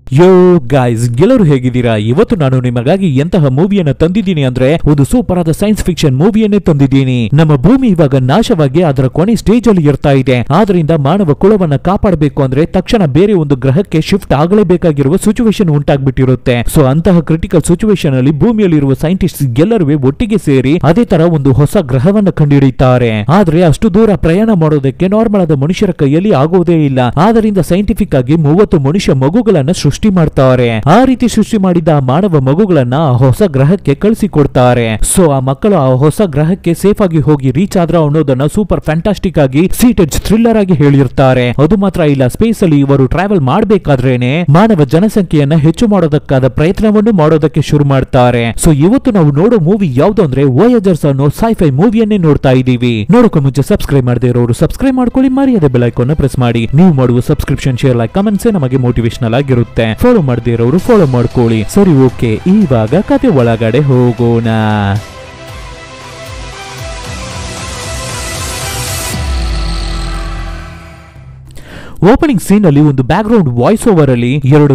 ಯೋ guys, ಎಲ್ಲರೂ ಹೇಗಿದ್ದೀರಾ? ಇವತ್ತು ನಾನು ನಿಮಗಾಗಿ ಎಂತಹ ಮೂವಿಯನ್ನು ತಂದಿದ್ದೀನಿ ಅಂದ್ರೆ ಒಂದು ಸೂಪರ್ ಆದ ಸೈನ್ಸ್ ಫಿಕ್ಷನ್ ಮೂವಿಯನ್ನೇ ತಂದಿದ್ದೀನಿ. ನಮ್ಮ ಭೂಮಿ ಇವಾಗ ನಾಶವಾಗಿ ಅದರ ಕೊನೆ ಸ್ಟೇಜ್ ಅಲ್ಲಿ ಇರ್ತಾ ಇದೆ. ಆದ್ರಿಂದ ಮಾನವ ಕುಲವನ್ನ ಕಾಪಾಡಬೇಕು ಅಂದ್ರೆ ತಕ್ಷಣ ಬೇರೆ ಒಂದು ಗ್ರಹಕ್ಕೆ ಶಿಫ್ಟ್ ಆಗಲೇಬೇಕಾಗಿರುವ ಸಿಚುವೇಶನ್ ಉಂಟಾಗ್ಬಿಟ್ಟಿರುತ್ತೆ. ಸೊ ಅಂತಹ ಕ್ರಿಟಿಕಲ್ ಸಿಚುವೇಶನ್ ಅಲ್ಲಿ ಭೂಮಿಯಲ್ಲಿರುವ ಸೈಂಟಿಸ್ಟ್ ಎಲ್ಲರೂ ಒಟ್ಟಿಗೆ ಸೇರಿ ಅದೇ ತರ ಒಂದು ಹೊಸ ಗ್ರಹವನ್ನ ಕಂಡುಹಿಡಿಯುತ್ತಾರೆ. ಆದ್ರೆ ಅಷ್ಟು ದೂರ ಪ್ರಯಾಣ ಮಾಡೋದಕ್ಕೆ ನಾರ್ಮಲ್ ಆದ ಮನುಷ್ಯರ ಕೈಯಲ್ಲಿ ಆಗೋದೇ ಇಲ್ಲ. ಆದ್ರಿಂದ ಸೈಂಟಿಫಿಕ್ ಆಗಿ 30 ಮನುಷ್ಯ ಮಗುಗಳನ್ನ ಸೃಷ್ಟಿ ಮಾಡ್ತಾರೆ. ಆ ರೀತಿ ಸೃಷ್ಟಿ ಮಾಡಿದ ಮಾನವ ಮಗುಗಳನ್ನ ಹೊಸ ಗ್ರಹಕ್ಕೆ ಕಳಿಸಿಕೊಡ್ತಾರೆ. ಸೊ ಆ ಮಕ್ಕಳು ಆ ಹೊಸ ಗ್ರಹಕ್ಕೆ ಸೇಫ್ ಆಗಿ ಹೋಗಿ ರೀಚ್ ಆದ್ರ ಅನ್ನೋದನ್ನ ಸೂಪರ್ ಫ್ಯಾಂಟಾಸ್ಟಿಕ್ ಆಗಿ ಸೀಟೆಡ್ ಥ್ರಿಲ್ಲರ್ ಆಗಿ ಹೇಳಿರ್ತಾರೆ. ಅದು ಮಾತ್ರ ಇಲ್ಲ, ಸ್ಪೇಸ್ ಅಲ್ಲಿ ಇವರು ಟ್ರಾವೆಲ್ ಮಾಡಬೇಕಾದ್ರೇನೆ ಮಾನವ ಜನಸಂಖ್ಯೆಯನ್ನ ಹೆಚ್ಚು ಮಾಡೋದಕ್ಕಾದ ಪ್ರಯತ್ನವನ್ನು ಮಾಡೋದಕ್ಕೆ ಶುರು ಮಾಡ್ತಾರೆ. ಸೊ ಇವತ್ತು ನಾವು ನೋಡೋ ಮೂವಿ ಯಾವ್ದು ಅಂದ್ರೆ ವೋಯೇಜರ್ಸ್ ಅನ್ನೋ ಸೈಫೈ ಮೂವಿಯನ್ನೇ ನೋಡ್ತಾ ಇದೀವಿ. ನೋಡೋಕೆ ಮುಂಚೆ ಸಬ್ಸ್ಕ್ರೈಬ್ ಮಾಡದೇ ಇರೋರು ಸಬ್ಸ್ಕ್ರೈಬ್ ಮಾಡ್ಕೊಳ್ಳಿ, ಮರ್ಯಾದೆ ಬೆಲ್ ಐಕಾನ್ ಪ್ರೆಸ್ ಮಾಡಿ. ನೀವು ಮಾಡುವ ಸಬ್ಸ್ಕ್ರಿಪ್ಷನ್, ಶೇರ್, ಲೈಕ್, ಕಮೆಂಟ್ಸ್ ನಮಗೆ ಮೋಟಿವೇಶನಲ್ ಆಗಿರುತ್ತೆ. ಫಾಲೋ ಮಾಡದೇ ಇರೋರು ಫಾಲೋ ಮಾಡ್ಕೊಳ್ಳಿ. ಸರಿ, ಓಕೆ, ಇವಾಗ ಕತೆ ಒಳಗಡೆ ಹೋಗೋಣ. ಓಪನಿಂಗ್ ಸೀನ್ ಅಲ್ಲಿ ಒಂದು ಬ್ಯಾಕ್ ಗ್ರೌಂಡ್ ವಾಯ್ಸ್ ಓವರ್ ಅಲ್ಲಿ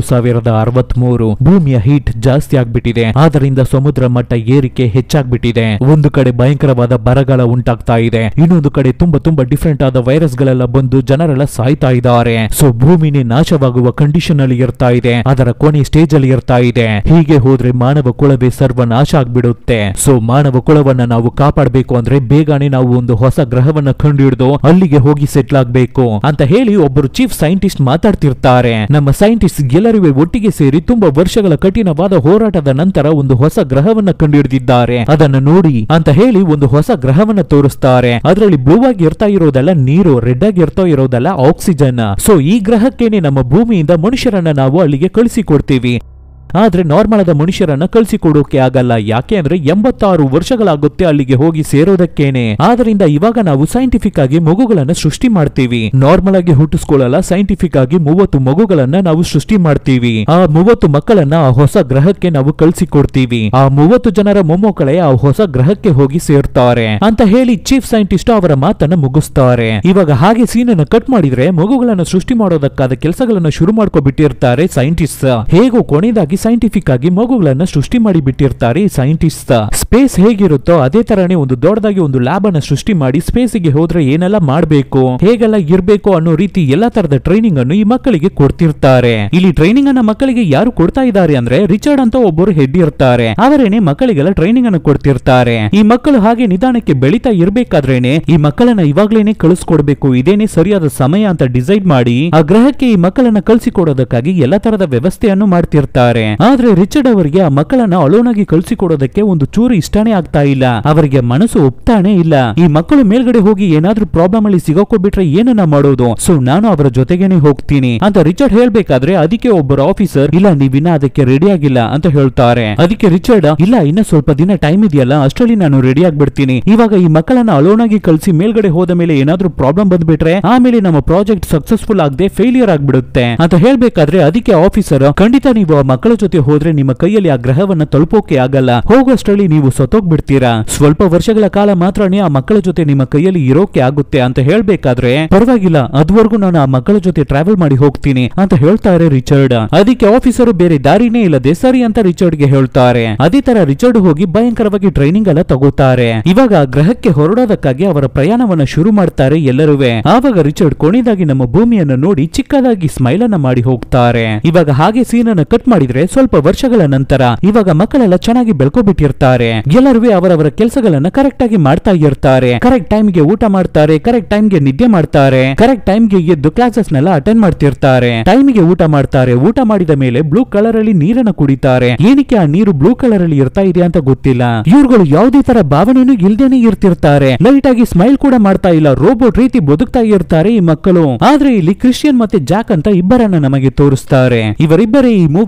2063 ಭೂಮಿಯ ಹೀಟ್ ಜಾಸ್ತಿ ಆಗ್ಬಿಟ್ಟಿದೆ. ಆದ್ದರಿಂದ ಸಮುದ್ರ ಮಟ್ಟ ಏರಿಕೆ ಹೆಚ್ಚಾಗ್ಬಿಟ್ಟಿದೆ. ಒಂದು ಕಡೆ ಭಯಂಕರವಾದ ಬರಗಾಲ ಉಂಟಾಗ್ತಾ ಇದೆ, ಇನ್ನೊಂದು ಕಡೆ ತುಂಬಾ ಡಿಫ್ರೆಂಟ್ ಆದ ವೈರಸ್ ಗಳೆಲ್ಲ ಬಂದು ಜನರೆಲ್ಲ ಸಾಯ್ತಾ ಇದ್ದಾರೆ. ಸೊ ಭೂಮಿನೇ ನಾಶವಾಗುವ ಕಂಡೀಷನ್ ಅಲ್ಲಿ ಇರ್ತಾ ಇದೆ, ಅದರ ಕೊನೆ ಸ್ಟೇಜ್ ಅಲ್ಲಿ ಇರ್ತಾ ಇದೆ. ಹೀಗೆ ಹೋದ್ರೆ ಮಾನವ ಕುಲವೇ ಸರ್ವನಾಶ ಆಗ್ಬಿಡುತ್ತೆ. ಸೊ ಮಾನವ ಕುಲವನ್ನ ನಾವು ಕಾಪಾಡಬೇಕು ಅಂದ್ರೆ ಬೇಗನೆ ನಾವು ಒಂದು ಹೊಸ ಗ್ರಹವನ್ನ ಕಂಡುಹಿಡಿದು ಅಲ್ಲಿಗೆ ಹೋಗಿ ಸೆಟ್ಲ್ ಆಗ್ಬೇಕು ಅಂತ ಹೇಳಿ ಒಬ್ಬರು ಚೀಫ್ ಸೈಂಟಿಸ್ಟ್ ಮಾತಾಡ್ತಿರ್ತಾರೆ. ನಮ್ಮ ಸೈಂಟಿಸ್ಟ್ ಎಲ್ಲರೂ ಒಟ್ಟಿಗೆ ಸೇರಿ ತುಂಬಾ ವರ್ಷಗಳ ಕಠಿಣವಾದ ಹೋರಾಟದ ನಂತರ ಒಂದು ಹೊಸ ಗ್ರಹವನ್ನ ಕಂಡುಹಿಡಿದಿದ್ದಾರೆ. ಅದನ್ನ ನೋಡಿ ಅಂತ ಹೇಳಿ ಒಂದು ಹೊಸ ಗ್ರಹವನ್ನ ತೋರಿಸ್ತಾರೆ. ಅದರಲ್ಲಿ ಬ್ಲೂ ಆಗಿ ಇರ್ತಾ ಇರೋದೆಲ್ಲ ನೀರು, ರೆಡ್ ಆಗಿ ಇರ್ತಾ ಇರೋದೆಲ್ಲ ಆಕ್ಸಿಜನ್. ಸೊ ಈ ಗ್ರಹಕ್ಕೇನೆ ನಮ್ಮ ಭೂಮಿಯಿಂದ ಮನುಷ್ಯರನ್ನ ನಾವು ಅಲ್ಲಿಗೆ ಕಳಿಸಿಕೊಡ್ತೀವಿ. ಆದ್ರೆ ನಾರ್ಮಲ್ ಆದ ಮನುಷ್ಯರನ್ನ ಕಳಿಸಿಕೊಡೋಕೆ ಆಗಲ್ಲ. ಯಾಕೆ ಅಂದ್ರೆ 86 ವರ್ಷಗಳಾಗುತ್ತೆ ಅಲ್ಲಿಗೆ ಹೋಗಿ ಸೇರೋದಕ್ಕೇನೆ. ಆದ್ರಿಂದ ಇವಾಗ ನಾವು ಸೈಂಟಿಫಿಕ್ ಆಗಿ ಮಗುಗಳನ್ನ ಸೃಷ್ಟಿ ಮಾಡ್ತೀವಿ. ನಾರ್ಮಲ್ ಆಗಿ ಹುಟ್ಟಿಸ್ಕೊಳ್ಳಲ್ಲ, ಸೈಂಟಿಫಿಕ್ ಆಗಿ 30 ಮಗುಗಳನ್ನ ನಾವು ಸೃಷ್ಟಿ ಮಾಡ್ತೀವಿ. ಆ 30 ಮಕ್ಕಳನ್ನ ಆ ಹೊಸ ಗ್ರಹಕ್ಕೆ ನಾವು ಕಳಿಸಿಕೊಡ್ತೀವಿ. ಆ 30 ಜನರ ಮೊಮ್ಮಕ್ಕಳೇ ಆ ಹೊಸ ಗ್ರಹಕ್ಕೆ ಹೋಗಿ ಸೇರ್ತಾರೆ ಅಂತ ಹೇಳಿ ಚೀಫ್ ಸೈಂಟಿಸ್ಟ್ ಅವರ ಮಾತನ್ನ ಮುಗಿಸ್ತಾರೆ. ಇವಾಗ ಹಾಗೆ ಸೀನ್ ಅನ್ನು ಕಟ್ ಮಾಡಿದ್ರೆ ಮಗುಗಳನ್ನ ಸೃಷ್ಟಿ ಮಾಡೋದಕ್ಕಾದ ಕೆಲಸಗಳನ್ನ ಶುರು ಮಾಡ್ಕೊಬಿಟ್ಟಿರ್ತಾರೆ ಸೈಂಟಿಸ್ಟ್. ಹೇಗೋ ಕೊನೆಯದಾಗಿ ಸೈಂಟಿಫಿಕ್ ಆಗಿ ಮಗುಗಳನ್ನ ಸೃಷ್ಟಿ ಮಾಡಿ ಬಿಟ್ಟಿರ್ತಾರೆ ಸೈಂಟಿಸ್ಟ್. ಸ್ಪೇಸ್ ಹೇಗಿರುತ್ತೋ ಅದೇ ತರನೇ ಒಂದು ದೊಡ್ಡದಾಗಿ ಒಂದು ಲ್ಯಾಬ್ ಅನ್ನ ಸೃಷ್ಟಿ ಮಾಡಿ ಸ್ಪೇಸ್ ಗೆ ಹೋದ್ರೆ ಏನೆಲ್ಲ ಮಾಡ್ಬೇಕು, ಹೇಗೆಲ್ಲ ಇರ್ಬೇಕು ಅನ್ನೋ ರೀತಿ ಎಲ್ಲಾ ತರದ ಟ್ರೈನಿಂಗ್ ಅನ್ನು ಈ ಮಕ್ಕಳಿಗೆ ಕೊಡ್ತಿರ್ತಾರೆ. ಇಲ್ಲಿ ಟ್ರೈನಿಂಗ್ ಅನ್ನ ಮಕ್ಕಳಿಗೆ ಯಾರು ಕೊಡ್ತಾ ಇದ್ದಾರೆ ಅಂದ್ರೆ ರಿಚರ್ಡ್ ಅಂತ ಒಬ್ಬರು ಹೆಡ್ ಇರ್ತಾರೆ. ಅವರೇನೆ ಮಕ್ಕಳಿಗೆಲ್ಲ ಟ್ರೈನಿಂಗ್ ಅನ್ನು ಕೊಡ್ತಿರ್ತಾರೆ. ಈ ಮಕ್ಕಳು ಹಾಗೆ ನಿಧಾನಕ್ಕೆ ಬೆಳೀತಾ ಇರ್ಬೇಕಾದ್ರೇನೆ ಈ ಮಕ್ಕಳನ್ನ ಇವಾಗ್ಲೇನೆ ಕಳಿಸ್ಕೊಡ್ಬೇಕು, ಇದೇನೆ ಸರಿಯಾದ ಸಮಯ ಅಂತ ಡಿಸೈಡ್ ಮಾಡಿ ಆ ಗ್ರಹಕ್ಕೆ ಈ ಮಕ್ಕಳನ್ನ ಕಳಿಸಿಕೊಡೋದಕ್ಕಾಗಿ ಎಲ್ಲಾ ತರದ ವ್ಯವಸ್ಥೆಯನ್ನು ಮಾಡ್ತಿರ್ತಾರೆ. ಆದ್ರೆ ರಿಚರ್ಡ್ ಅವರಿಗೆ ಆ ಮಕ್ಕಳನ್ನ ಅಲೋನ್ ಆಗಿ ಕಳಿಸಿಕೊಡೋದಕ್ಕೆ ಒಂದು ಚೂರು ಇಷ್ಟನೇ ಆಗ್ತಾ ಇಲ್ಲ. ಅವರಿಗೆ ಮನಸ್ಸು ಒಪ್ತಾನೆ ಇಲ್ಲ. ಈ ಮಕ್ಕಳು ಮೇಲ್ಗಡೆ ಹೋಗಿ ಏನಾದ್ರೂ ಪ್ರಾಬ್ಲಮ್ ಅಲ್ಲಿ ಸಿಗಾಕೊಬಿಟ್ರೆ ಏನನ್ನ ಮಾಡೋದು, ಸೊ ನಾನು ಅವರ ಜೊತೆಗೇನೆ ಹೋಗ್ತೀನಿ ಅಂತ ರಿಚರ್ಡ್ ಹೇಳ್ಬೇಕಾದ್ರೆ ಅದಕ್ಕೆ ಒಬ್ಬರು ಆಫೀಸರ್ ಇಲ್ಲ, ನೀವಿನ್ನ ಅದಕ್ಕೆ ರೆಡಿ ಆಗಿಲ್ಲ ಅಂತ ಹೇಳ್ತಾರೆ. ಅದಕ್ಕೆ ರಿಚರ್ಡ್ ಇಲ್ಲ, ಇನ್ನ ಸ್ವಲ್ಪ ದಿನ ಟೈಮ್ ಇದೆಯಲ್ಲ, ಅಷ್ಟರಲ್ಲಿ ನಾನು ರೆಡಿ ಆಗ್ಬಿಡ್ತೀನಿ. ಇವಾಗ ಈ ಮಕ್ಕಳನ್ನ ಅಲೋನ್ ಆಗಿ ಕಳಿಸಿ ಮೇಲ್ಗಡೆ ಹೋದ ಮೇಲೆ ಏನಾದ್ರೂ ಪ್ರಾಬ್ಲಮ್ ಬಂದ್ಬಿಟ್ರೆ ಆಮೇಲೆ ನಮ್ಮ ಪ್ರಾಜೆಕ್ಟ್ ಸಕ್ಸಸ್ಫುಲ್ ಆಗದೆ ಫೇಲಿಯರ್ ಆಗ್ಬಿಡುತ್ತೆ ಅಂತ ಹೇಳ್ಬೇಕಾದ್ರೆ ಅದಕ್ಕೆ ಆಫೀಸರ್ ಖಂಡಿತ ನೀವು ಆ ಮಕ್ಕಳ ಜೊತೆ ಹೋದ್ರೆ ನಿಮ್ಮ ಕೈಯಲ್ಲಿ ಆ ಗ್ರಹವನ್ನ ತಲುಪೋಕೆ ಆಗಲ್ಲ, ಹೋಗೋಷ್ಟರಲ್ಲಿ ನೀವು ಸತ್ತೋಗ್ಬಿಡ್ತೀರಾ. ಸ್ವಲ್ಪ ವರ್ಷಗಳ ಕಾಲ ಮಾತ್ರನೇ ಆ ಮಕ್ಕಳ ಜೊತೆ ನಿಮ್ಮ ಕೈಯಲ್ಲಿ ಇರೋಕೆ ಆಗುತ್ತೆ ಅಂತ ಹೇಳ್ಬೇಕಾದ್ರೆ ಪರವಾಗಿಲ್ಲ, ಅದುವರೆಗೂ ನಾನು ಆ ಮಕ್ಕಳ ಜೊತೆ ಟ್ರಾವೆಲ್ ಮಾಡಿ ಹೋಗ್ತೀನಿ ಅಂತ ಹೇಳ್ತಾರೆ ರಿಚರ್ಡ್. ಅದಕ್ಕೆ ಆಫೀಸರ್ ಬೇರೆ ದಾರಿನೇ ಇಲ್ಲದೆ ಸರಿ ಅಂತ ರಿಚರ್ಡ್ ಗೆ ಹೇಳ್ತಾರೆ. ಅದೇ ತರ ರಿಚರ್ಡ್ ಹೋಗಿ ಭಯಂಕರವಾಗಿ ಟ್ರೈನಿಂಗ್ ಎಲ್ಲ ತಗೋತಾರೆ. ಇವಾಗ ಆ ಗ್ರಹಕ್ಕೆ ಹೊರಡೋದಕ್ಕಾಗಿ ಅವರ ಪ್ರಯಾಣವನ್ನ ಶುರು ಮಾಡ್ತಾರೆ ಎಲ್ಲರುವೆ. ಆವಾಗ ರಿಚರ್ಡ್ ಕೊನೆಯದಾಗಿ ನಮ್ಮ ಭೂಮಿಯನ್ನು ನೋಡಿ ಚಿಕ್ಕದಾಗಿ ಸ್ಮೈಲ್ ಅನ್ನ ಮಾಡಿ ಹೋಗ್ತಾರೆ. ಇವಾಗ ಹಾಗೆ ಸೀನ್ ಅನ್ನು ಕಟ್ ಮಾಡಿದ್ರೆ ಸ್ವಲ್ಪ ವರ್ಷಗಳ ನಂತರ ಇವಾಗ ಮಕ್ಕಳೆಲ್ಲ ಚೆನ್ನಾಗಿ ಬೆಳ್ಕೊಬಿಟ್ಟಿರ್ತಾರೆ. ಎಲ್ಲರೂ ಅವರವರ ಕೆಲಸಗಳನ್ನ ಕರೆಕ್ಟ್ ಆಗಿ ಮಾಡ್ತಾ ಇರ್ತಾರೆ. ಕರೆಕ್ಟ್ ಟೈಮ್ಗೆ ಊಟ ಮಾಡ್ತಾರೆ, ಕರೆಕ್ಟ್ ಟೈಮ್ಗೆ ನಿದ್ದೆ ಮಾಡ್ತಾರೆ, ಕರೆಕ್ಟ್ ಟೈಮ್ಗೆ ಎದ್ದು ಕ್ಲಾಸಸ್ ನೆಲ್ಲ ಅಟೆಂಡ್ ಮಾಡ್ತಿರ್ತಾರೆ. ಟೈಮ್ಗೆ ಊಟ ಮಾಡ್ತಾರೆ. ಊಟ ಮಾಡಿದ ಮೇಲೆ ಬ್ಲೂ ಕಲರ್ ಅಲ್ಲಿ ನೀರನ್ನ ಕುಡಿತಾರೆ. ಏನಕ್ಕೆ ಆ ನೀರು ಬ್ಲೂ ಕಲರ್ ಅಲ್ಲಿ ಇರ್ತಾ ಇದೆ ಅಂತ ಗೊತ್ತಿಲ್ಲ. ಇವ್ರುಗಳು ಯಾವುದೇ ತರ ಭಾವನೆನೂ ಇಲ್ದೇನೆ ಇರ್ತಿರ್ತಾರೆ. ಲೈಟ್ ಆಗಿ ಸ್ಮೈಲ್ ಕೂಡ ಮಾಡ್ತಾ ಇಲ್ಲ, ರೋಬೋಟ್ ರೀತಿ ಬದುಕ್ತಾ ಇರ್ತಾರೆ ಈ ಮಕ್ಕಳು. ಆದ್ರೆ ಇಲ್ಲಿ ಕ್ರಿಶ್ಚಿಯನ್ ಮತ್ತೆ ಜಾಕ್ ಅಂತ ಇಬ್ಬರನ್ನ ನಮಗೆ ತೋರಿಸ್ತಾರೆ. ಇವರಿಬ್ಬರೇ ಈ ಮೂವಿಯ ಇಂಪಾರ್ಟೆಂಟ್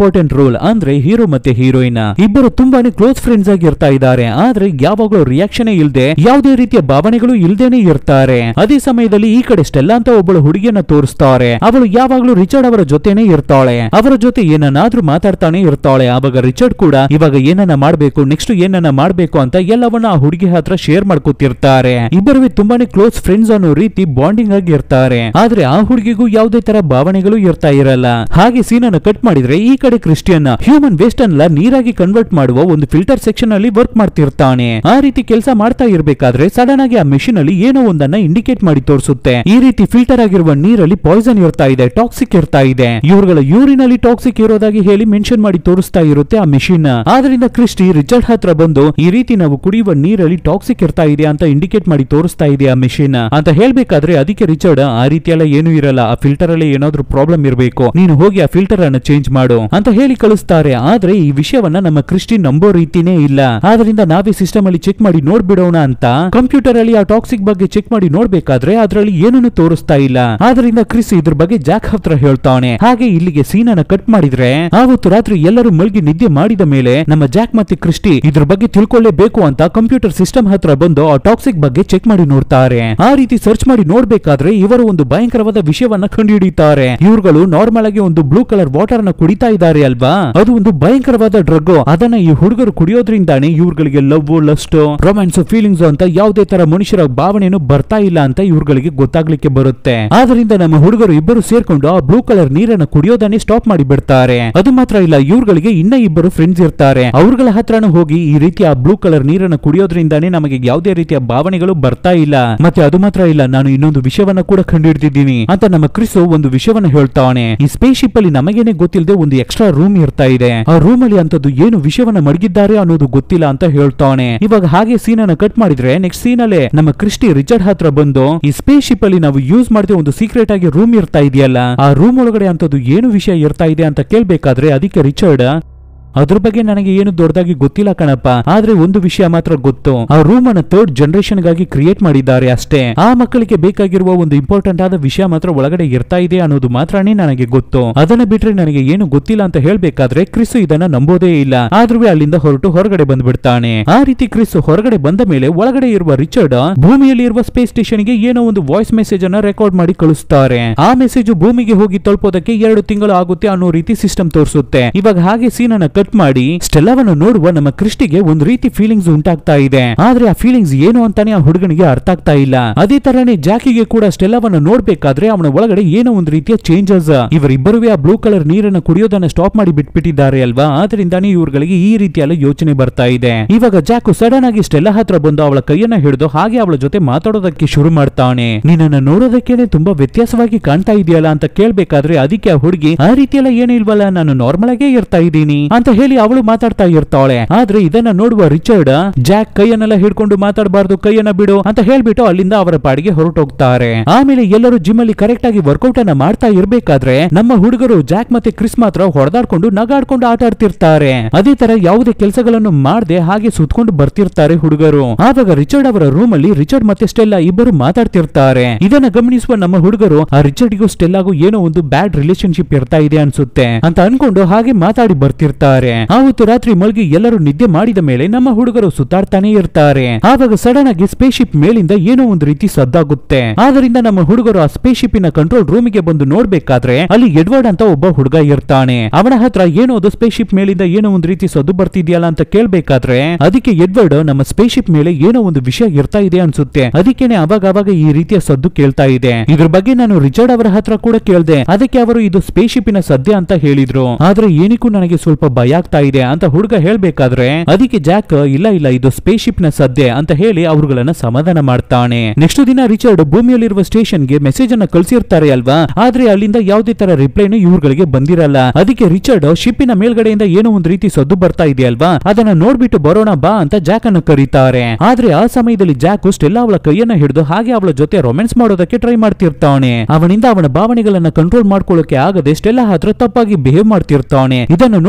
ಇಂಪಾರ್ಟೆಂಟ್ ರೋಲ್ ಅಂದ್ರೆ ಹೀರೋ ಮತ್ತೆ ಹೀರೋಯಿನ್ ಇಬ್ಬರು ತುಂಬಾನೇ ಕ್ಲೋಸ್ ಫ್ರೆಂಡ್ಸ್ ಆಗಿ ಇರ್ತಾ ಇದ್ದಾರೆ. ಆದ್ರೆ ಯಾವಾಗಲೂ ರಿಯಾಕ್ಷನ್ ಇಲ್ಲದೆ ಯಾವುದೇ ರೀತಿಯ ಭಾವನೆಗಳು ಇಲ್ದೇನೆ ಇರ್ತಾರೆ. ಅದೇ ಸಮಯದಲ್ಲಿ ಈ ಕಡೆ ಸ್ಟೆಲ್ಲಾ ಅಂತ ಒಬ್ಬಳು ಹುಡುಗಿಯನ್ನ ತೋರಿಸ್ತಾರೆ. ಅವಳು ಯಾವಾಗ್ಲೂ ರಿಚರ್ಡ್ ಅವರ ಜೊತೆನೆ ಇರ್ತಾಳೆ. ಅವರ ಜೊತೆ ಏನನ್ನಾದ್ರೂ ಮಾತಾಡ್ತಾನೆ ಇರ್ತಾಳೆ. ಆವಾಗ ರಿಚರ್ಡ್ ಕೂಡ ಇವಾಗ ಏನನ್ನ ಮಾಡ್ಬೇಕು, ನೆಕ್ಸ್ಟ್ ಏನನ್ನ ಮಾಡ್ಬೇಕು ಅಂತ ಎಲ್ಲವನ್ನ ಆ ಹುಡುಗಿ ಹತ್ರ ಶೇರ್ ಮಾಡ್ಕೊತಿರ್ತಾರೆ. ಇಬ್ಬರು ತುಂಬಾನೇ ಕ್ಲೋಸ್ ಫ್ರೆಂಡ್ಸ್ ಅನ್ನೋ ರೀತಿ ಬಾಂಡಿಂಗ್ ಆಗಿ ಇರ್ತಾರೆ. ಆದ್ರೆ ಆ ಹುಡುಗಿಗೂ ಯಾವುದೇ ತರ ಭಾವನೆಗಳು ಇರ್ತಾ ಇರಲ್ಲ. ಹಾಗೆ ಸೀನ್ ಅನ್ನು ಕಟ್ ಮಾಡಿದ್ರೆ ಈ ಕಡೆ ಕ್ರಿಸ್ಟಿಯನ್ ಹ್ಯೂಮನ್ ವೇಸ್ಟ್ ಅನ್ನ ನೀರಾಗಿ ಕನ್ವರ್ಟ್ ಮಾಡುವ ಒಂದು ಫಿಲ್ಟರ್ ಸೆಕ್ಷನ್ ಅಲ್ಲಿ ವರ್ಕ್ ಮಾಡ್ತಿರ್ತಾನೆ. ಆ ರೀತಿ ಕೆಲಸ ಮಾಡ್ತಾ ಇರ್ಬೇಕಾದ್ರೆ ಸಡನ್ ಆಗಿ ಆ ಮೆಷಿನ್ ಅಲ್ಲಿ ಏನೋ ಒಂದನ್ನ ಇಂಡಿಕೇಟ್ ಮಾಡಿ ತೋರಿಸುತ್ತೆ. ಈ ರೀತಿ ಫಿಲ್ಟರ್ ಆಗಿರುವ ನೀರಲ್ಲಿ ಪಾಯ್ಸನ್ ಇರ್ತಾ ಇದೆ, ಟಾಕ್ಸಿಕ್ ಇರ್ತಾ ಇದೆ. ಇವುಗಳ ಯೂರಿನ್ ಅಲ್ಲಿ ಟಾಕ್ಸಿಕ್ ಇರೋದಾಗಿ ಹೇಳಿ ಮೆನ್ಷನ್ ಮಾಡಿ ತೋರಿಸ್ತಾ ಇರುತ್ತೆ ಆ ಮೆಷಿನ್. ಆದ್ರಿಂದ ಕ್ರಿಸ್ಟಿ ರಿಚರ್ಡ್ ಹತ್ರ ಬಂದು ಈ ರೀತಿ ನಾವು ಕುಡಿಯುವ ನೀರಲ್ಲಿ ಟಾಕ್ಸಿಕ್ ಇರ್ತಾ ಇದೆ ಅಂತ ಇಂಡಿಕೇಟ್ ಮಾಡಿ ತೋರಿಸ್ತಾ ಇದೆ ಆ ಮೆಷಿನ್ ಅಂತ ಹೇಳ್ಬೇಕಾದ್ರೆ ಅದಕ್ಕೆ ರಿಚರ್ಡ್ ಆ ರೀತಿ ಎಲ್ಲ ಏನೂ ಇರಲ್ಲ, ಆ ಫಿಲ್ಟರ್ ಅಲ್ಲಿ ಏನಾದ್ರೂ ಪ್ರಾಬ್ಲಮ್ ಇರಬೇಕು, ನೀನು ಹೋಗಿ ಆ ಫಿಲ್ಟರ್ ಅನ್ನು ಚೇಂಜ್ ಮಾಡು ಅಂತ ಹೇಳಿ ಕಳಿಸ್ತಾರೆ. ಆದ್ರೆ ಈ ವಿಷಯವನ್ನ ನಮ್ಮ ಕ್ರಿಸ್ಟಿ ನಂಬೋ ರೀತಿನೇ ಇಲ್ಲ. ಆದ್ರಿಂದ ನಾವೇ ಸಿಸ್ಟಮ್ ಅಲ್ಲಿ ಚೆಕ್ ಮಾಡಿ ನೋಡ್ಬಿಡೋಣ ಅಂತ ಕಂಪ್ಯೂಟರ್ ಅಲ್ಲಿ ಆ ಟಾಕ್ಸಿಕ್ ಬಗ್ಗೆ ಚೆಕ್ ಮಾಡಿ ನೋಡ್ಬೇಕಾದ್ರೆ ಅದರಲ್ಲಿ ಏನನ್ನು ತೋರಿಸ್ತಾ ಇಲ್ಲ. ಆದ್ರಿಂದ ಕ್ರಿಸ್ ಇದ್ರ ಬಗ್ಗೆ ಜಾಕ್ ಹತ್ರ ಹೇಳ್ತಾನೆ. ಹಾಗೆ ಇಲ್ಲಿಗೆ ಸೀನ್ ಅನ್ನ ಕಟ್ ಮಾಡಿದ್ರೆ ಆವತ್ತು ರಾತ್ರಿ ಎಲ್ಲರೂ ಮಲ್ಗಿ ನಿದ್ದೆ ಮಾಡಿದ ಮೇಲೆ ನಮ್ಮ ಜಾಕ್ ಮತ್ತೆ ಕ್ರಿಸ್ಟಿ ಇದ್ರ ಬಗ್ಗೆ ತಿಳ್ಕೊಳ್ಳೇಬೇಕು ಅಂತ ಕಂಪ್ಯೂಟರ್ ಸಿಸ್ಟಮ್ ಹತ್ರ ಬಂದು ಆ ಟಾಕ್ಸಿಕ್ ಬಗ್ಗೆ ಚೆಕ್ ಮಾಡಿ ನೋಡ್ತಾರೆ. ಆ ರೀತಿ ಸರ್ಚ್ ಮಾಡಿ ನೋಡ್ಬೇಕಾದ್ರೆ ಇವರು ಒಂದು ಭಯಂಕರವಾದ ವಿಷಯವನ್ನ ಕಂಡುಹಿಡಿಯುತ್ತಾರೆ. ಇವ್ರುಗಳು ನಾರ್ಮಲ್ ಆಗಿ ಒಂದು ಬ್ಲೂ ಕಲರ್ ವಾಟರ್ ನ ಕುಡಿತಾ ಇದ್ದಾರೆ ಅಲ್ವಾ, ಅದು ಒಂದು ಭಯಂಕರವಾದ ಡ್ರಗ್. ಅದನ್ನ ಈ ಹುಡುಗರು ಕುಡಿಯೋದ್ರಿಂದಾನೆ ಇವ್ರುಗಳಿಗೆ ಲವ್, ಲಸ್ಟ್, ರೊಮ್ಯಾನ್ಸ್, ಫೀಲಿಂಗ್ಸ್ ಅಂತ ಯಾವುದೇ ತರ ಮನುಷ್ಯರ ಭಾವನೆಯನ್ನು ಬರ್ತಾ ಇಲ್ಲ ಅಂತ ಇವ್ರುಗಳಿಗೆ ಗೊತ್ತಾಗ್ಲಿಕ್ಕೆ ಬರುತ್ತೆ. ಆದ್ರಿಂದ ನಮ್ಮ ಹುಡುಗರು ಇಬ್ಬರು ಸೇರ್ಕೊಂಡು ಆ ಬ್ಲೂ ಕಲರ್ ನೀರನ್ನ ಕುಡಿಯೋದನ್ನೇ ಸ್ಟಾಪ್ ಮಾಡಿ ಬಿಡ್ತಾರೆ. ಅದು ಮಾತ್ರ ಇಲ್ಲ, ಇವ್ರುಗಳಿಗೆ ಇನ್ನ ಇಬ್ಬರು ಫ್ರೆಂಡ್ಸ್ ಇರ್ತಾರೆ. ಅವ್ರಗಳ ಹತ್ರನೂ ಹೋಗಿ ಈ ರೀತಿ ಆ ಬ್ಲೂ ಕಲರ್ ನೀರನ್ನ ಕುಡಿಯೋದ್ರಿಂದಾನೇ ನಮಗೆ ಯಾವುದೇ ರೀತಿಯ ಭಾವನೆಗಳು ಬರ್ತಾ ಇಲ್ಲ. ಮತ್ತೆ ಅದು ಮಾತ್ರ ಇಲ್ಲ, ನಾನು ಇನ್ನೊಂದು ವಿಷಯವನ್ನ ಕೂಡ ಕಂಡುಹಿಡಿದಿದ್ದೀನಿ ಅಂತ ನಮ್ಮ ಕ್ರಿಸ್ ಒಂದು ವಿಷಯವನ್ನ ಹೇಳ್ತಾನೆ. ಈ ಸ್ಪೇಸ್ ಶಿಪ್ ಅಲ್ಲಿ ನಮಗೇನೆ ಗೊತ್ತಿಲ್ಲದೆ ಒಂದು ಎಕ್ಸ್ಟ್ರಾ ರೂಮ್ ಇರ್ತಾ ಇದೆ. ಆ ರೂಮ್ ಅಲ್ಲಿ ಅಂತದ್ದು ಏನು ವಿಷಯವನ್ನ ಮಡಗಿದ್ದಾರೆ ಅನ್ನೋದು ಗೊತ್ತಿಲ್ಲ ಅಂತ ಹೇಳ್ತಾನೆ. ಇವಾಗ ಹಾಗೆ ಸೀನ್ ಅನ್ನ ಕಟ್ ಮಾಡಿದ್ರೆ ನೆಕ್ಸ್ಟ್ ಸೀನ್ ಅಲ್ಲೇ ನಮ್ಮ ಕ್ರಿಸ್ಟಿ ರಿಚರ್ಡ್ ಹತ್ರ ಬಂದು ಈ ಸ್ಪೇಸ್ ಶಿಪ್ ಅಲ್ಲಿ ನಾವು ಯೂಸ್ ಮಾಡಿದ ಒಂದು ಸೀಕ್ರೆಟ್ ಆಗಿ ರೂಮ್ ಇರ್ತಾ ಇದೆಯಲ್ಲ, ಆ ರೂಮ್ ಒಳಗಡೆ ಅಂತದ್ದು ಏನು ವಿಷಯ ಇರ್ತಾ ಇದೆ ಅಂತ ಕೇಳ್ಬೇಕಾದ್ರೆ ಅದಕ್ಕೆ ರಿಚರ್ಡ್ ಅದ್ರ ಬಗ್ಗೆ ನನಗೆ ಏನು ದೊಡ್ಡದಾಗಿ ಗೊತ್ತಿಲ್ಲ ಕಣಪ್ಪ, ಆದ್ರೆ ಒಂದು ವಿಷಯ ಮಾತ್ರ ಗೊತ್ತು, ಆ ರೂಮ್ ಅನ್ನ 3rd ಜನರೇಷನ್ ಗಾಗಿ ಕ್ರಿಯೇಟ್ ಮಾಡಿದ್ದಾರೆ ಅಷ್ಟೇ. ಆ ಮಕ್ಕಳಿಗೆ ಬೇಕಾಗಿರುವ ಒಂದು ಇಂಪಾರ್ಟೆಂಟ್ ಆದ ವಿಷಯ ಮಾತ್ರ ಒಳಗಡೆ ಇರ್ತಾ ಇದೆ ಅನ್ನೋದು ಮಾತ್ರನೇ ನನಗೆ ಗೊತ್ತು. ಅದನ್ನ ಬಿಟ್ರೆ ನನಗೆ ಏನು ಗೊತ್ತಿಲ್ಲ ಅಂತ ಹೇಳ್ಬೇಕಾದ್ರೆ ಕ್ರಿಸ್ ಇದನ್ನ ನಂಬೋದೇ ಇಲ್ಲ. ಆದ್ರೂ ಅಲ್ಲಿಂದ ಹೊರಟು ಹೊರಗಡೆ ಬಂದ್ಬಿಡ್ತಾನೆ. ಆ ರೀತಿ ಕ್ರಿಸ್ ಹೊರಗಡೆ ಬಂದ ಮೇಲೆ ಒಳಗಡೆ ಇರುವ ರಿಚರ್ಡ್ ಭೂಮಿಯಲ್ಲಿ ಇರುವ ಸ್ಪೇಸ್ ಸ್ಟೇಷನ್ ಗೆ ಏನೋ ಒಂದು ವಾಯ್ಸ್ ಮೆಸೇಜ್ ಅನ್ನ ರೆಕಾರ್ಡ್ ಮಾಡಿ ಕಳಿಸ್ತಾರೆ. ಆ ಮೆಸೇಜ್ ಭೂಮಿಗೆ ಹೋಗಿ ತಲುಪೋದಕ್ಕೆ 2 ತಿಂಗಳು ಆಗುತ್ತೆ ಅನ್ನೋ ರೀತಿ ಸಿಸ್ಟಮ್ ತೋರಿಸುತ್ತೆ. ಇವಾಗ ಹಾಗೆ ಸೀನ್ ಅನ್ನ ಕಟ್ ಮಾಡಿ ಸ್ಟೆಲ್ಲಾವನ್ನು ನೋಡುವ ನಮ್ಮ ಕ್ರಿಸ್ಟಿಗೆ ಒಂದು ರೀತಿ ಫೀಲಿಂಗ್ಸ್ ಉಂಟಾಗ್ತಾ ಇದೆ. ಆದ್ರೆ ಆ ಫೀಲಿಂಗ್ಸ್ ಏನು ಅಂತಾನೆ ಆ ಹುಡುಗನಿಗೆ ಅರ್ಥ ಆಗ್ತಾ ಇಲ್ಲ. ಅದೇ ತರನೇ ಜಾಕಿಗೆ ಕೂಡ ಸ್ಟೆಲ್ಲಾವನ್ನು ನೋಡ್ಬೇಕಾದ್ರೆ ಅವನ ಒಳಗಡೆ ಏನೋ ಒಂದು ರೀತಿಯ ಚೇಂಜಸ್. ಇವರಿಬ್ಬರು ಆ ಬ್ಲೂ ಕಲರ್ ನೀರನ್ನು ಕುಡಿಯೋದನ್ನ ಸ್ಟಾಪ್ ಮಾಡಿ ಬಿಟ್ಬಿಟ್ಟಿದ್ದಾರೆ ಅಲ್ವಾ, ಆದ್ರಿಂದಾನೇ ಇವ್ರುಗಳಿಗೆ ಈ ರೀತಿಯಲ್ಲ ಯೋಚನೆ ಬರ್ತಾ ಇದೆ. ಇವಾಗ ಜಾಕು ಸಡನ್ ಆಗಿ ಸ್ಟೆಲ್ಲಾ ಹತ್ರ ಬಂದು ಅವಳ ಕೈಯನ್ನ ಹಿಡಿದು ಹಾಗೆ ಅವಳ ಜೊತೆ ಮಾತಾಡೋದಕ್ಕೆ ಶುರು ಮಾಡ್ತಾನೆ. ನಿನ್ನನ್ನು ನೋಡೋದಕ್ಕೇನೆ ತುಂಬಾ ವ್ಯತ್ಯಾಸವಾಗಿ ಕಾಣ್ತಾ ಇದೆಯಲ್ಲ ಅಂತ ಕೇಳ್ಬೇಕಾದ್ರೆ ಅದಕ್ಕೆ ಆ ಹುಡುಗಿ ಆ ರೀತಿಯೆಲ್ಲ ಏನು ಇಲ್ವಲ್ಲ, ನಾನು ನಾರ್ಮಲ್ ಆಗೇ ಇರ್ತಾ ಇದ್ದೀನಿ ಅಂತ ಹೇಳಿ ಅವಳು ಮಾತಾಡ್ತಾ ಇರ್ತಾಳೆ. ಆದ್ರೆ ಇದನ್ನ ನೋಡುವ ರಿಚರ್ಡ್ ಜಾಕ್ ಕೈಯನ್ನೆಲ್ಲ ಹಿಡ್ಕೊಂಡು ಮಾತಾಡಬಾರ್ದು, ಕೈಯನ್ನ ಬಿಡು ಅಂತ ಹೇಳ್ಬಿಟ್ಟು ಅಲ್ಲಿಂದ ಅವರ ಪಾಡಿಗೆ ಹೊರಟೋಗ್ತಾರೆ. ಆಮೇಲೆ ಎಲ್ಲರೂ ಜಿಮ್ ಅಲ್ಲಿ ಕರೆಕ್ಟ್ ಆಗಿ ವರ್ಕೌಟ್ ಅನ್ನ ಮಾಡ್ತಾ ಇರ್ಬೇಕಾದ್ರೆ ನಮ್ಮ ಹುಡುಗರು ಜಾಕ್ ಮತ್ತೆ ಕ್ರಿಸ್ ಮಾತ್ರ ಹೊಡೆದಾಡ್ಕೊಂಡು ನಗಾಡ್ಕೊಂಡು ಆಟ ಆಡ್ತಿರ್ತಾರೆ. ಅದೇ ತರ ಯಾವುದೇ ಕೆಲಸಗಳನ್ನು ಮಾಡದೆ ಹಾಗೆ ಸುತ್ಕೊಂಡು ಬರ್ತಿರ್ತಾರೆ ಹುಡುಗರು. ಆವಾಗ ರಿಚರ್ಡ್ ಅವರ ರೂಮ್ ಅಲ್ಲಿ ರಿಚರ್ಡ್ ಮತ್ತೆ ಸ್ಟೆಲ್ಲಾ ಇಬ್ಬರು ಮಾತಾಡ್ತಿರ್ತಾರೆ. ಇದನ್ನ ಗಮನಿಸುವ ನಮ್ಮ ಹುಡುಗರು ಆ ರಿಚರ್ಡ್ಗೂ ಸ್ಟೆಲ್ಲಾಗೂ ಏನೋ ಒಂದು ಬ್ಯಾಡ್ ರಿಲೇಶನ್ಶಿಪ್ ಇರ್ತಾ ಇದೆ ಅನ್ಸುತ್ತೆ ಅಂತ ಅನ್ಕೊಂಡು ಹಾಗೆ ಮಾತಾಡಿ ಬರ್ತಿರ್ತಾರೆ. ಆವತ್ತು ರಾತ್ರಿ ಮಲ್ಗಿ ಎಲ್ಲರೂ ನಿದ್ದೆ ಮಾಡಿದ ಮೇಲೆ ನಮ್ಮ ಹುಡುಗರು ಸುತ್ತಾಡ್ತಾನೆ ಇರ್ತಾರೆ. ಆವಾಗ ಸಡನ್ ಆಗಿ ಸ್ಪೇಸ್ ಶಿಪ್ ಮೇಲಿಂದ ಏನೋ ಒಂದು ರೀತಿ ಸದ್ದಾಗುತ್ತೆ. ಆದ್ರಿಂದ ನಮ್ಮ ಹುಡುಗರು ಆ ಸ್ಪೇಸ್ ಶಿಪ್ಪಿನ ಕಂಟ್ರೋಲ್ ರೂಮಿಗೆ ಬಂದು ನೋಡ್ಬೇಕಾದ್ರೆ ಅಲ್ಲಿ ಎಡ್ವರ್ಡ್ ಅಂತ ಒಬ್ಬ ಹುಡುಗ ಇರ್ತಾನೆ. ಅವನ ಹತ್ರ ಏನೋ ಅದು ಸ್ಪೇಸ್ ಶಿಪ್ ಮೇಲಿಂದ ಏನೋ ಒಂದು ರೀತಿ ಸದ್ದು ಬರ್ತಿದ್ಯಲ್ಲ ಅಂತ ಕೇಳ್ಬೇಕಾದ್ರೆ ಅದಕ್ಕೆ ಎಡ್ವರ್ಡ್ ನಮ್ಮ ಸ್ಪೇಸ್ ಶಿಪ್ ಮೇಲೆ ಏನೋ ಒಂದು ವಿಷಯ ಇರ್ತಾ ಇದೆ ಅನ್ಸುತ್ತೆ, ಅದಕ್ಕೇನೆ ಅವಾಗ ಈ ರೀತಿಯ ಸದ್ದು ಕೇಳ್ತಾ ಇದೆ. ಇದ್ರ ಬಗ್ಗೆ ನಾನು ರಿಚರ್ಡ್ ಅವರ ಹತ್ರ ಕೂಡ ಕೇಳ್ದೆ, ಅದಕ್ಕೆ ಅವರು ಇದು ಸ್ಪೇಸ್ ಶಿಪ್ಪಿನ ಸದ್ಯ ಅಂತ ಹೇಳಿದ್ರು. ಆದ್ರೆ ಏನಕ್ಕೂ ನನಗೆ ಸ್ವಲ್ಪ ಭಯ ಆಗ್ತಾ ಇದೆ ಅಂತ ಹುಡುಗ ಹೇಳ್ಬೇಕಾದ್ರೆ ಅದಕ್ಕೆ ಜಾಕ್ ಇಲ್ಲ ಇದು ಸ್ಪೇಸ್ ಶಿಪ್ ನ ಸದ್ಯ ಅಂತ ಹೇಳಿ ಅವ್ರುಗಳನ್ನ ಸಮಾಧಾನ ಮಾಡ್ತಾನೆ. ನೆಕ್ಸ್ಟ್ ದಿನ ರಿಚರ್ಡ್ ಭೂಮಿಯಲ್ಲಿರುವ ಸ್ಟೇಷನ್ ಗೆ ಮೆಸೇಜ್ ಅನ್ನ ಕಳಿಸಿರ್ತಾರೆ ಅಲ್ವಾ, ಆದ್ರೆ ಅಲ್ಲಿಂದ ಯಾವುದೇ ತರ ರಿಪ್ಲೈನು ಇವ್ರುಗಳಿಗೆ ಬಂದಿರಲ್ಲ. ಅದಕ್ಕೆ ರಿಚರ್ಡ್ ಶಿಪ್ಪಿನ ಮೇಲ್ಗಡೆಯಿಂದ ಏನೋ ಒಂದು ರೀತಿ ಸದ್ದು ಬರ್ತಾ ಇದೆ ಅಲ್ವಾ, ಅದನ್ನ ನೋಡ್ಬಿಟ್ಟು ಬರೋಣ ಬಾ ಅಂತ ಜಾಕ್ ಅನ್ನು ಕರೀತಾರೆ. ಆದ್ರೆ ಆ ಸಮಯದಲ್ಲಿ ಜಾಕ್ ಸ್ಟೆಲ್ಲಾ ಅವಳ ಕೈಯನ್ನ ಹಿಡಿದು ಹಾಗೆ ಅವಳ ಜೊತೆ ರೊಮ್ಯಾನ್ಸ್ ಮಾಡೋದಕ್ಕೆ ಟ್ರೈ ಮಾಡ್ತಿರ್ತಾನೆ. ಅವನಿಂದ ಅವನ ಭಾವನೆಗಳನ್ನ ಕಂಟ್ರೋಲ್ ಮಾಡ್ಕೊಳ್ಳೋಕೆ ಆಗದೆ ಸ್ಟೆಲ್ಲಾ ಹತ್ರ ತಪ್ಪಾಗಿ ಬಿಹೇವ್ ಮಾಡ್ತಿರ್ತಾನೆ. ಇದನ್ನು ನೋಡುವ ರಿಚರ್ಡ್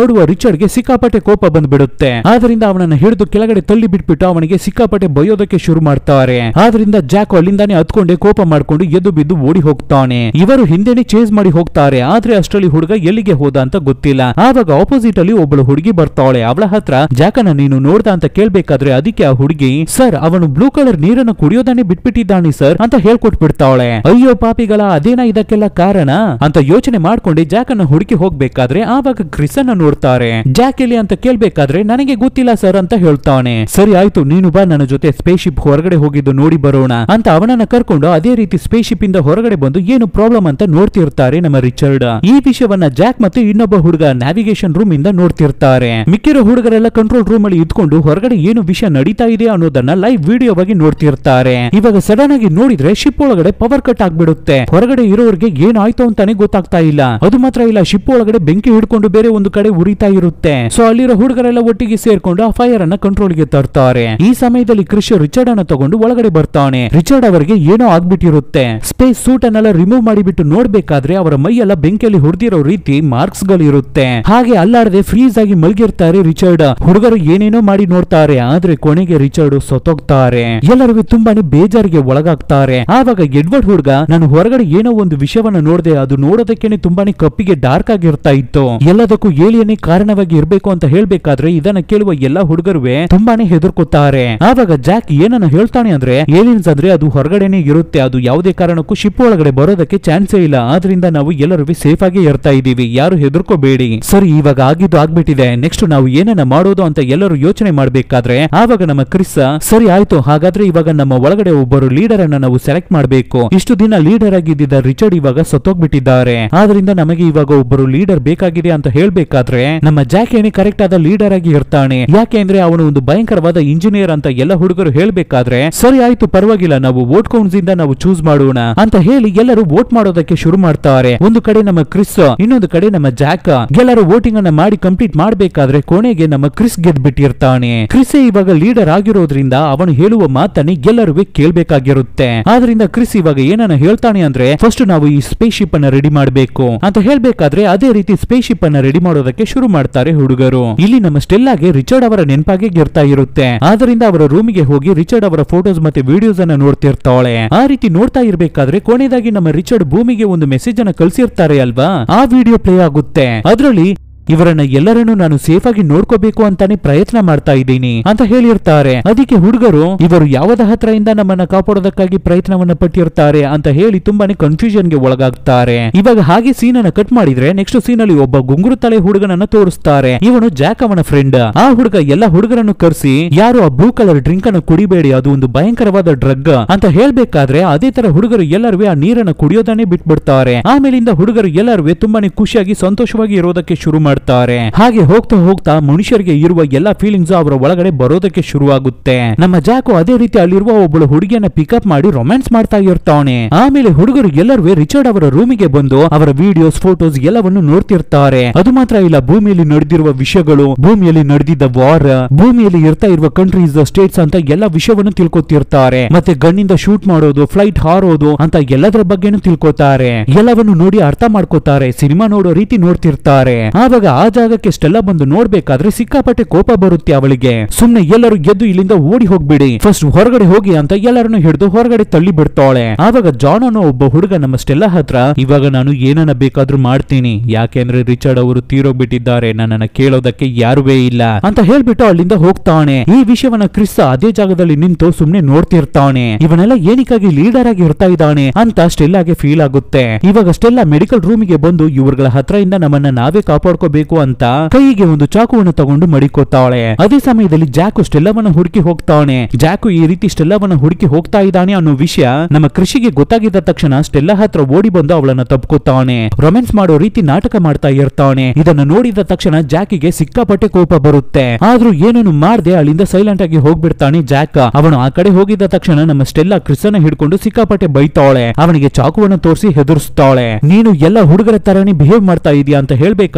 ರಿಚರ್ಡ್ಗೆ ಸಿಕ್ಕಾಪಟ್ಟೆ ಕೋಪ ಬಂದ್ಬಿಡುತ್ತೆ. ಆದ್ರಿಂದ ಅವನನ್ನ ಹಿಡಿದು ಕೆಳಗಡೆ ತಳ್ಳಿ ಬಿಟ್ಬಿಟ್ಟು ಅವನಿಗೆ ಸಿಕ್ಕಾಪಟ್ಟೆ ಬೈಯೋದಕ್ಕೆ ಶುರು ಮಾಡ್ತಾರೆ. ಆದ್ರಿಂದ ಜಾಕ್ ಅಲ್ಲಿಂದಾನೆ ಹತ್ಕೊಂಡೆ ಕೋಪ ಮಾಡ್ಕೊಂಡು ಎದ್ದು ಬಿದ್ದು ಓಡಿ ಹೋಗ್ತಾನೆ. ಇವರು ಹಿಂದೆನೆ ಚೇಸ್ ಮಾಡಿ ಹೋಗ್ತಾರೆ. ಆದ್ರೆ ಅಷ್ಟರಲ್ಲಿ ಹುಡುಗ ಎಲ್ಲಿಗೆ ಹೋದ ಅಂತ ಗೊತ್ತಿಲ್ಲ. ಆವಾಗ ಆಪೋಸಿಟ್ ಅಲ್ಲಿ ಒಬ್ಬಳು ಹುಡುಗಿ ಬರ್ತಾಳೆ. ಅವಳ ಹತ್ರ ಜಾಕನ ನೀನು ನೋಡ್ದ ಅಂತ ಕೇಳ್ಬೇಕಾದ್ರೆ ಅದಕ್ಕೆ ಆ ಹುಡುಗಿ ಸರ್ ಅವನು ಬ್ಲೂ ಕಲರ್ ನೀರನ್ನು ಕುಡಿಯೋದನ್ನೇ ಬಿಟ್ಬಿಟ್ಟಿದ್ದಾನೆ ಸರ್ ಅಂತ ಹೇಳ್ಕೊಟ್ಬಿಡ್ತಾಳೆ. ಅಯ್ಯೋ ಪಾಪಿಗಳ ಅದೇನಾ ಇದಕ್ಕೆಲ್ಲ ಕಾರಣ ಅಂತ ಯೋಚನೆ ಮಾಡ್ಕೊಂಡೆ ಜಾಕನ ಹುಡುಕಿ ಹೋಗ್ಬೇಕಾದ್ರೆ ಆವಾಗ ಕ್ರಿಸ್ ಅನ್ನ ನೋಡ್ತಾರೆ. ಜಾಕ್ ಎಲ್ಲಿ ಅಂತ ಕೇಳ್ಬೇಕಾದ್ರೆ ನನಗೆ ಗೊತ್ತಿಲ್ಲ ಸರ್ ಅಂತ ಹೇಳ್ತಾನೆ. ಸರಿ ಆಯ್ತು ನೀನು ಬಾ ನನ್ನ ಜೊತೆ ಸ್ಪೇಸ್ ಶಿಪ್ ಹೊರಗಡೆ ಹೋಗಿದ್ದು ನೋಡಿ ಬರೋಣ ಅಂತ ಅವನನ್ನ ಕರ್ಕೊಂಡು ಅದೇ ರೀತಿ ಸ್ಪೇಸ್ ಶಿಪ್ ಇಂದ ಹೊರಗಡೆ ಬಂದು ಏನು ಪ್ರಾಬ್ಲಮ್ ಅಂತ ನೋಡ್ತಿರ್ತಾರೆ ನಮ್ಮ ರಿಚರ್ಡ್. ಈ ವಿಷಯವನ್ನ ಜಾಕ್ ಮತ್ತು ಇನ್ನೊಬ್ಬ ಹುಡುಗ ನ್ಯಾವಿಗೇಷನ್ ರೂಮ್ ಇಂದ ನೋಡ್ತಿರ್ತಾರೆ. ಮಿಕ್ಕಿರೋ ಹುಡುಗರೆಲ್ಲ ಕಂಟ್ರೋಲ್ ರೂಮ್ ಅಲ್ಲಿ ಇದ್ಕೊಂಡು ಹೊರಗಡೆ ಏನು ವಿಷಯ ನಡೀತಾ ಇದೆ ಅನ್ನೋದನ್ನ ಲೈವ್ ವಿಡಿಯೋವಾಗಿ ನೋಡ್ತಿರ್ತಾರೆ. ಇವಾಗ ಸಡನ್ ಆಗಿ ನೋಡಿದ್ರೆ ಶಿಪ್ ಒಳಗಡೆ ಪವರ್ ಕಟ್ ಆಗ್ಬಿಡುತ್ತೆ. ಹೊರಗಡೆ ಇರೋರಿಗೆ ಏನಾಯ್ತು ಅಂತಾನೆ ಗೊತ್ತಾಗ್ತಾ ಇಲ್ಲ. ಅದು ಮಾತ್ರ ಇಲ್ಲ, ಶಿಪ್ ಒಳಗಡೆ ಬೆಂಕಿ ಹಿಡ್ಕೊಂಡು ಬೇರೆ ಒಂದು ಕಡೆ ಉರಿತಾ ಇರುತ್ತೆ. ಸೊ ಅಲ್ಲಿರೋ ಹುಡುಗರೆಲ್ಲ ಒಟ್ಟಿಗೆ ಸೇರ್ಕೊಂಡು ಆ ಫೈರ್ ಅನ್ನ ಕಂಟ್ರೋಲ್ ಗೆ ತರ್ತಾರೆ. ಈ ಸಮಯದಲ್ಲಿ ಕ್ರಿಶ್ ರಿಚರ್ಡ್ ಅನ್ನ ತಗೊಂಡು ಒಳಗಡೆ ಬರ್ತಾನೆ. ರಿಚರ್ಡ್ ಅವರಿಗೆ ಏನೋ ಆಗ್ಬಿಟ್ಟಿರುತ್ತೆ. ಸ್ಪೇಸ್ ಸೂಟ್ ಅನ್ನೆಲ್ಲ ರಿಮೂವ್ ಮಾಡಿಬಿಟ್ಟು ನೋಡ್ಬೇಕಾದ್ರೆ ಅವರ ಮೈಯೆಲ್ಲ ಬೆಂಕಿಯಲ್ಲಿ ಹೊಡೆದಿರೋ ರೀತಿ ಮಾರ್ಕ್ಸ್ ಗಳಿರುತ್ತೆ. ಹಾಗೆ ಅಲ್ಲಾಡದೆ ಫ್ರೀಸ್ ಆಗಿ ಮಲಗಿರ್ತಾರೆ ರಿಚರ್ಡ್. ಹುಡುಗರು ಏನೇನೋ ಮಾಡಿ ನೋಡ್ತಾರೆ, ಆದ್ರೆ ಕೊನೆಗೆ ರಿಚರ್ಡ್ ಸತ್ತೋಗ್ತಾರೆ. ಎಲ್ಲರಿಗೂ ತುಂಬಾನೇ ಬೇಜಾರಿಗೆ ಒಳಗಾಗ್ತಾರೆ. ಆವಾಗ ಎಡ್ವರ್ಡ್ ಹುಡುಗ ನಾನು ಹೊರಗಡೆ ಏನೋ ಒಂದು ವಿಷಯವನ್ನ ನೋಡಿದೆ, ಅದು ನೋಡೋದಕ್ಕೇನೆ ತುಂಬಾನೇ ಕಪ್ಪಿಗೆ ಡಾರ್ಕ್ ಆಗಿರ್ತಾ ಇತ್ತು. ಎಲ್ಲದಕ್ಕೂ ಏಲಿಯನ್ನೇ ಕಾರಣವಾಗಿ ಇರ್ಬೇಕು ಅಂತ ಹೇಳ್ಬೇಕಾದ್ರೆ ಇದನ್ನ ಕೇಳುವ ಎಲ್ಲಾ ಹುಡುಗರುವೆ ತುಂಬಾನೇ ಹೆದರ್ಕೋತಾರೆ. ಆವಾಗ ಜಾಕ್ ಏನನ್ನ ಹೇಳ್ತಾನೆ ಅಂದ್ರೆ ಏಲಿಯನ್ಸ್ ಅಂದ್ರೆ ಅದು ಹೊರಗಡೆನೆ ಇರುತ್ತೆ, ಅದು ಯಾವುದೇ ಕಾರಣಕ್ಕೂ ಶಿಪ್ ಒಳಗಡೆ ಬರೋದಕ್ಕೆ ಚಾನ್ಸೇ ಇಲ್ಲ. ಆದ್ರಿಂದ ನಾವು ಎಲ್ಲರೂ ಸೇಫ್ ಆಗಿ ಇರ್ತಾ ಇದೀವಿ, ಯಾರು ಹೆದರ್ಕೋಬೇಡಿ. ಸರಿ ಇವಾಗ ಆಗಿದ್ದು ಆಗ್ಬಿಟ್ಟಿದೆ, ನೆಕ್ಸ್ಟ್ ನಾವು ಏನನ್ನ ಮಾಡೋದು ಅಂತ ಎಲ್ಲರೂ ಯೋಚನೆ ಮಾಡ್ಬೇಕಾದ್ರೆ ಆವಾಗ ನಮ್ಮ ಕ್ರಿಸ್ ಸರಿ ಆಯ್ತು ಹಾಗಾದ್ರೆ ಇವಾಗ ನಮ್ಮ ಒಳಗಡೆ ಒಬ್ಬರು ಲೀಡರ್ ಅನ್ನ ನಾವು ಸೆಲೆಕ್ಟ್ ಮಾಡಬೇಕು. ಇಷ್ಟು ದಿನ ಲೀಡರ್ ಆಗಿದ್ದ ರಿಚರ್ಡ್ ಇವಾಗ ಸತ್ತೋಗ್ಬಿಟ್ಟಿದ್ದಾರೆ. ಆದ್ರಿಂದ ನಮಗೆ ಇವಾಗ ಒಬ್ಬರು ಲೀಡರ್ ಬೇಕಾಗಿದೆ ಅಂತ ಹೇಳ್ಬೇಕಾದ್ರೆ ನಮ್ಮ ಜಾಕ್ ಏನೇ ಕರೆಕ್ಟ್ ಆದ ಲೀಡರ್ ಆಗಿ ಇರ್ತಾನೆ. ಯಾಕೆ ಅಂದ್ರೆ ಅವನು ಒಂದು ಭಯಂಕರವಾದ ಇಂಜಿನಿಯರ್ ಅಂತ ಎಲ್ಲ ಹುಡುಗರು ಹೇಳ್ಬೇಕಾದ್ರೆ ಸರಿ ಆಯ್ತು ಪರವಾಗಿಲ್ಲ ನಾವು ವೋಟ್ ಕೌಂಟ್ಸ್ ಇಂದ ನಾವು ಚೂಸ್ ಮಾಡೋಣ ಅಂತ ಹೇಳಿ ಎಲ್ಲರೂ ವೋಟ್ ಮಾಡೋದಕ್ಕೆ ಶುರು ಮಾಡ್ತಾರೆ. ಒಂದು ಕಡೆ ನಮ್ಮ ಕ್ರಿಸ್, ಇನ್ನೊಂದು ಕಡೆ ನಮ್ಮ ಜಾಕ್. ಎಲ್ಲರೂ ವೋಟಿಂಗ್ ಅನ್ನ ಮಾಡಿ ಕಂಪ್ಲೀಟ್ ಮಾಡಬೇಕಾದ್ರೆ ಕೊನೆಗೆ ನಮ್ಮ ಕ್ರಿಸ್ ಗೆದ್ಬಿಟ್ಟಿರ್ತಾನೆ. ಕ್ರಿಸ್ ಇವಾಗ ಲೀಡರ್ ಆಗಿರೋದ್ರಿಂದ ಅವನು ಹೇಳುವ ಮಾತನ್ನ ಎಲ್ಲರೂ ಕೇಳ್ಬೇಕಾಗಿರುತ್ತೆ. ಆದ್ರಿಂದ ಕ್ರಿಸ್ ಇವಾಗ ಏನನ್ನ ಹೇಳ್ತಾನೆ ಅಂದ್ರೆ ಫಸ್ಟ್ ನಾವು ಈ ಸ್ಪೇಸ್ ಶಿಪ್ ಅನ್ನ ರೆಡಿ ಮಾಡಬೇಕು ಅಂತ ಹೇಳ್ಬೇಕಾದ್ರೆ ಅದೇ ರೀತಿ ಸ್ಪೇಸ್ ಶಿಪ್ ಅನ್ನ ರೆಡಿ ಮಾಡೋದಕ್ಕೆ ಶುರು ಮಾಡ್ತಾರೆ ಹುಡುಗರು. ಇಲ್ಲಿ ನಮ್ಮ ಸ್ಟೆಲ್ಲಾಗೆ ರಿಚರ್ಡ್ ಅವರ ನೆನಪಾಗಿ ಇರ್ತಾ ಇರುತ್ತೆ. ಆದ್ರಿಂದ ಅವರ ರೂಮಿಗೆ ಹೋಗಿ ರಿಚರ್ಡ್ ಅವರ ಫೋಟೋಸ್ ಮತ್ತೆ ವಿಡಿಯೋಸ್ ಅನ್ನ ನೋಡ್ತಿರ್ತಾಳೆ. ಆ ರೀತಿ ನೋಡ್ತಾ ಇರ್ಬೇಕಾದ್ರೆ ಕೊನೆಯದಾಗಿ ನಮ್ಮ ರಿಚರ್ಡ್ ಭೂಮಿಗೆ ಒಂದು ಮೆಸೇಜ್ ಅನ್ನ ಕಳ್ಸಿರ್ತಾರೆ ಅಲ್ವಾ, ಆ ವಿಡಿಯೋ ಪ್ಲೇ ಆಗುತ್ತೆ. ಅದರಲ್ಲಿ ಇವರನ್ನ ಎಲ್ಲರನ್ನು ನಾನು ಸೇಫ್ ಆಗಿ ನೋಡ್ಕೋಬೇಕು ಅಂತಾನೆ ಪ್ರಯತ್ನ ಮಾಡ್ತಾ ಇದ್ದೀನಿ ಅಂತ ಹೇಳಿರ್ತಾರೆ. ಅದಕ್ಕೆ ಹುಡುಗರು ಇವರು ಯಾವದ ಹತ್ರದಿಂದ ನಮ್ಮನ್ನ ಕಾಪಾಡೋದಕ್ಕಾಗಿ ಪ್ರಯತ್ನವನ್ನ ಪಟ್ಟಿರ್ತಾರೆ ಅಂತ ಹೇಳಿ ತುಂಬಾನೇ ಕನ್ಫ್ಯೂಷನ್ ಗೆ ಒಳಗಾಗ್ತಾರೆ. ಇವಾಗ ಹಾಗೆ ಸೀನ್ ಅನ್ನ ಕಟ್ ಮಾಡಿದ್ರೆ ನೆಕ್ಸ್ಟ್ ಸೀನ್ ಅಲ್ಲಿ ಒಬ್ಬ ಗುಂಗುರು ತಲೆ ಹುಡುಗನನ್ನ ತೋರಿಸ್ತಾರೆ. ಇವನು ಜಾಕ್ ಅವನ ಫ್ರೆಂಡ್. ಆ ಹುಡುಗ ಎಲ್ಲ ಹುಡುಗರನ್ನು ಕರೆಸಿ ಯಾರು ಆ ಬ್ಲೂ ಕಲರ್ ಡ್ರಿಂಕ್ ಅನ್ನು ಕುಡಿಬೇಡಿ, ಅದು ಒಂದು ಭಯಂಕರವಾದ ಡ್ರಗ್ ಅಂತ ಹೇಳ್ಬೇಕಾದ್ರೆ ಅದೇ ತರ ಹುಡುಗರು ಎಲ್ಲರೂ ಆ ನೀರನ್ನು ಕುಡಿಯೋದನ್ನೇ ಬಿಟ್ಬಿಡ್ತಾರೆ. ಆಮೇಲಿಂದ ಹುಡುಗರು ಎಲ್ಲರೂ ತುಂಬಾನೇ ಖುಷಿಯಾಗಿ ಸಂತೋಷವಾಗಿ ಇರೋದಕ್ಕೆ ಶುರು ಮಾಡ್ತಾರೆ. ಹಾಗೆ ಹೋಗ್ತಾ ಹೋಗ್ತಾ ಮನುಷ್ಯರಿಗೆ ಇರುವ ಎಲ್ಲಾ ಫೀಲಿಂಗ್ಸ್ ಅವರ ಒಳಗಡೆ ಬರೋದಕ್ಕೆ ಶುರುವಾಗುತ್ತೆ. ನಮ್ಮ ಜಾಕು ಅದೇ ರೀತಿ ಅಲ್ಲಿರುವ ಒಬ್ಬಳು ಹುಡುಗಿಯನ್ನ ಪಿಕಪ್ ಮಾಡಿ ರೊಮ್ಯಾನ್ಸ್ ಮಾಡ್ತಾ ಇರ್ತಾನೆ. ಆಮೇಲೆ ಹುಡುಗರು ಎಲ್ಲರೂ ರಿಚರ್ಡ್ ಅವರ ರೂಮಿಗೆ ಬಂದು ಅವರ ವಿಡಿಯೋಸ್ ಫೋಟೋಸ್ ಎಲ್ಲವನ್ನು ನೋಡ್ತಿರ್ತಾರೆ. ಅದು ಮಾತ್ರ ಇಲ್ಲ, ಭೂಮಿಯಲ್ಲಿ ನಡೆದಿರುವ ವಿಷಯಗಳು, ಭೂಮಿಯಲ್ಲಿ ನಡೆದಿದ್ದ ವಾರ್, ಭೂಮಿಯಲ್ಲಿ ಇರ್ತಾ ಇರುವ ಕಂಟ್ರೀಸ್ ಸ್ಟೇಟ್ಸ್ ಅಂತ ಎಲ್ಲ ವಿಷಯವನ್ನು ತಿಳ್ಕೊತಿರ್ತಾರೆ. ಮತ್ತೆ ಗನ್ನಿಂದ ಶೂಟ್ ಮಾಡೋದು, ಫ್ಲೈಟ್ ಹಾರೋದು ಅಂತ ಎಲ್ಲದರ ಬಗ್ಗೆನೂ ತಿಳ್ಕೊತಾರೆ. ಎಲ್ಲವನ್ನು ನೋಡಿ ಅರ್ಥ ಮಾಡ್ಕೋತಾರೆ, ಸಿನಿಮಾ ನೋಡೋ ರೀತಿ ನೋಡ್ತಿರ್ತಾರೆ. ಆವಾಗ ಆ ಜಾಗಕ್ಕೆ ಸ್ಟೆಲ್ಲಾ ಬಂದು ನೋಡ್ಬೇಕಾದ್ರೆ ಸಿಕ್ಕಾಪಟ್ಟೆ ಕೋಪ ಬರುತ್ತೆ ಅವಳಿಗೆ. ಸುಮ್ನೆ ಎಲ್ಲರೂ ಗೆದ್ದು ಇಲ್ಲಿಂದ ಓಡಿ ಹೋಗ್ಬಿಡಿ, ಫಸ್ಟ್ ಹೊರಗಡೆ ಹೋಗಿ ಅಂತ ಎಲ್ಲರನ್ನು ಹಿಡಿದು ಹೊರಗಡೆ ತಳ್ಳಿ ಬಿಡ್ತಾಳೆ. ಆವಾಗ ಜಾನ್ ಅನ್ನೋ ಒಬ್ಬ ಹುಡುಗ ನಮ್ಮ ಸ್ಟೆಲ್ಲಾ ಹತ್ರ ಇವಾಗ ನಾನು ಏನನ್ನ ಬೇಕಾದ್ರೂ ಮಾಡ್ತೀನಿ, ಯಾಕೆಂದ್ರೆ ರಿಚರ್ಡ್ ಅವರು ತೀರೋಗ್ಬಿಟ್ಟಿದ್ದಾರೆ, ನನ್ನನ್ನ ಕೇಳೋದಕ್ಕೆ ಯಾರುವೇ ಇಲ್ಲ ಅಂತ ಹೇಳ್ಬಿಟ್ಟು ಅಲ್ಲಿಂದ ಹೋಗ್ತಾನೆ. ಈ ವಿಷಯವನ್ನ ಕ್ರಿಸ್ ಅದೇ ಜಾಗದಲ್ಲಿ ನಿಂತು ಸುಮ್ನೆ ನೋಡ್ತಿರ್ತಾನೆ. ಇವನೆಲ್ಲ ಏನಕ್ಕಾಗಿ ಲೀಡರ್ ಆಗಿ ಇರ್ತಾ ಇದ್ದಾನೆ ಅಂತ ಸ್ಟೆಲ್ಲಾಗೆ ಫೀಲ್ ಆಗುತ್ತೆ. ಇವಾಗ ಸ್ಟೆಲ್ಲಾ ಮೆಡಿಕಲ್ ರೂಮಿಗೆ ಬಂದು ಇವ್ರಗಳ ಹತ್ರ ಇಂದ ನಮ್ಮನ್ನ ನಾವೇ ಕಾಪಾಡ್ಕೋಬೇಕು ಅಂತ ಕೈಗೆ ಒಂದು ಚಾಕುವನ್ನು ತಗೊಂಡು ಮಡಿಕೋತಾಳೆ. ಅದೇ ಸಮಯದಲ್ಲಿ ಜಾಕು ಸ್ಟೆಲ್ಲಾವನ್ನ ಹುಡುಕಿ ಹೋಗ್ತಾನೆ. ಜಾಕು ಈ ರೀತಿ ಸ್ಟೆಲ್ಲಾವನ್ನ ಹುಡುಕಿ ಹೋಗ್ತಾ ಇದ್ದಾನೆ ಅನ್ನೋ ವಿಷಯ ನಮ್ಮ ಕೃಷಿಗೆ ಗೊತ್ತಾಗಿದ್ದ ತಕ್ಷಣ ಸ್ಟೆಲ್ಲಾ ಹತ್ರ ಓಡಿ ಬಂದು ಅವಳನ್ನ ತಪ್ಕೋತಾನೆ. ರೊಮ್ಯಾನ್ಸ್ ಮಾಡೋ ರೀತಿ ನಾಟಕ ಮಾಡ್ತಾ ಇರ್ತಾನೆ. ಇದನ್ನ ನೋಡಿದ ತಕ್ಷಣ ಜಾಕಿಗೆ ಸಿಕ್ಕಾಪಟ್ಟೆ ಕೋಪ ಬರುತ್ತೆ. ಆದ್ರೂ ಏನನ್ನು ಮಾಡದೆ ಅಲ್ಲಿಂದ ಸೈಲೆಂಟ್ ಆಗಿ ಹೋಗ್ಬಿಡ್ತಾನೆ ಜಾಕ್. ಅವನು ಆ ಕಡೆ ಹೋಗಿದ್ದ ತಕ್ಷಣ ನಮ್ಮ ಸ್ಟೆಲ್ಲಾ ಕ್ರಿಸ್ನ ಹಿಡ್ಕೊಂಡು ಸಿಕ್ಕಾಪಟ್ಟೆ ಬೈತಾಳೆ. ಅವನಿಗೆ ಚಾಕುವನ್ನು ತೋರಿಸಿ ಹೆದರ್ಸ್ತಾಳೆ. ನೀನು ಎಲ್ಲ ಹುಡುಗರ ತರಾನೇ ಬಿಹೇವ್ ಮಾಡ್ತಾ ಇದೀಯ ಅಂತ ಹೇಳ್ಬೇಕಾದ್ರೆ ಅದಕ್ಕೆ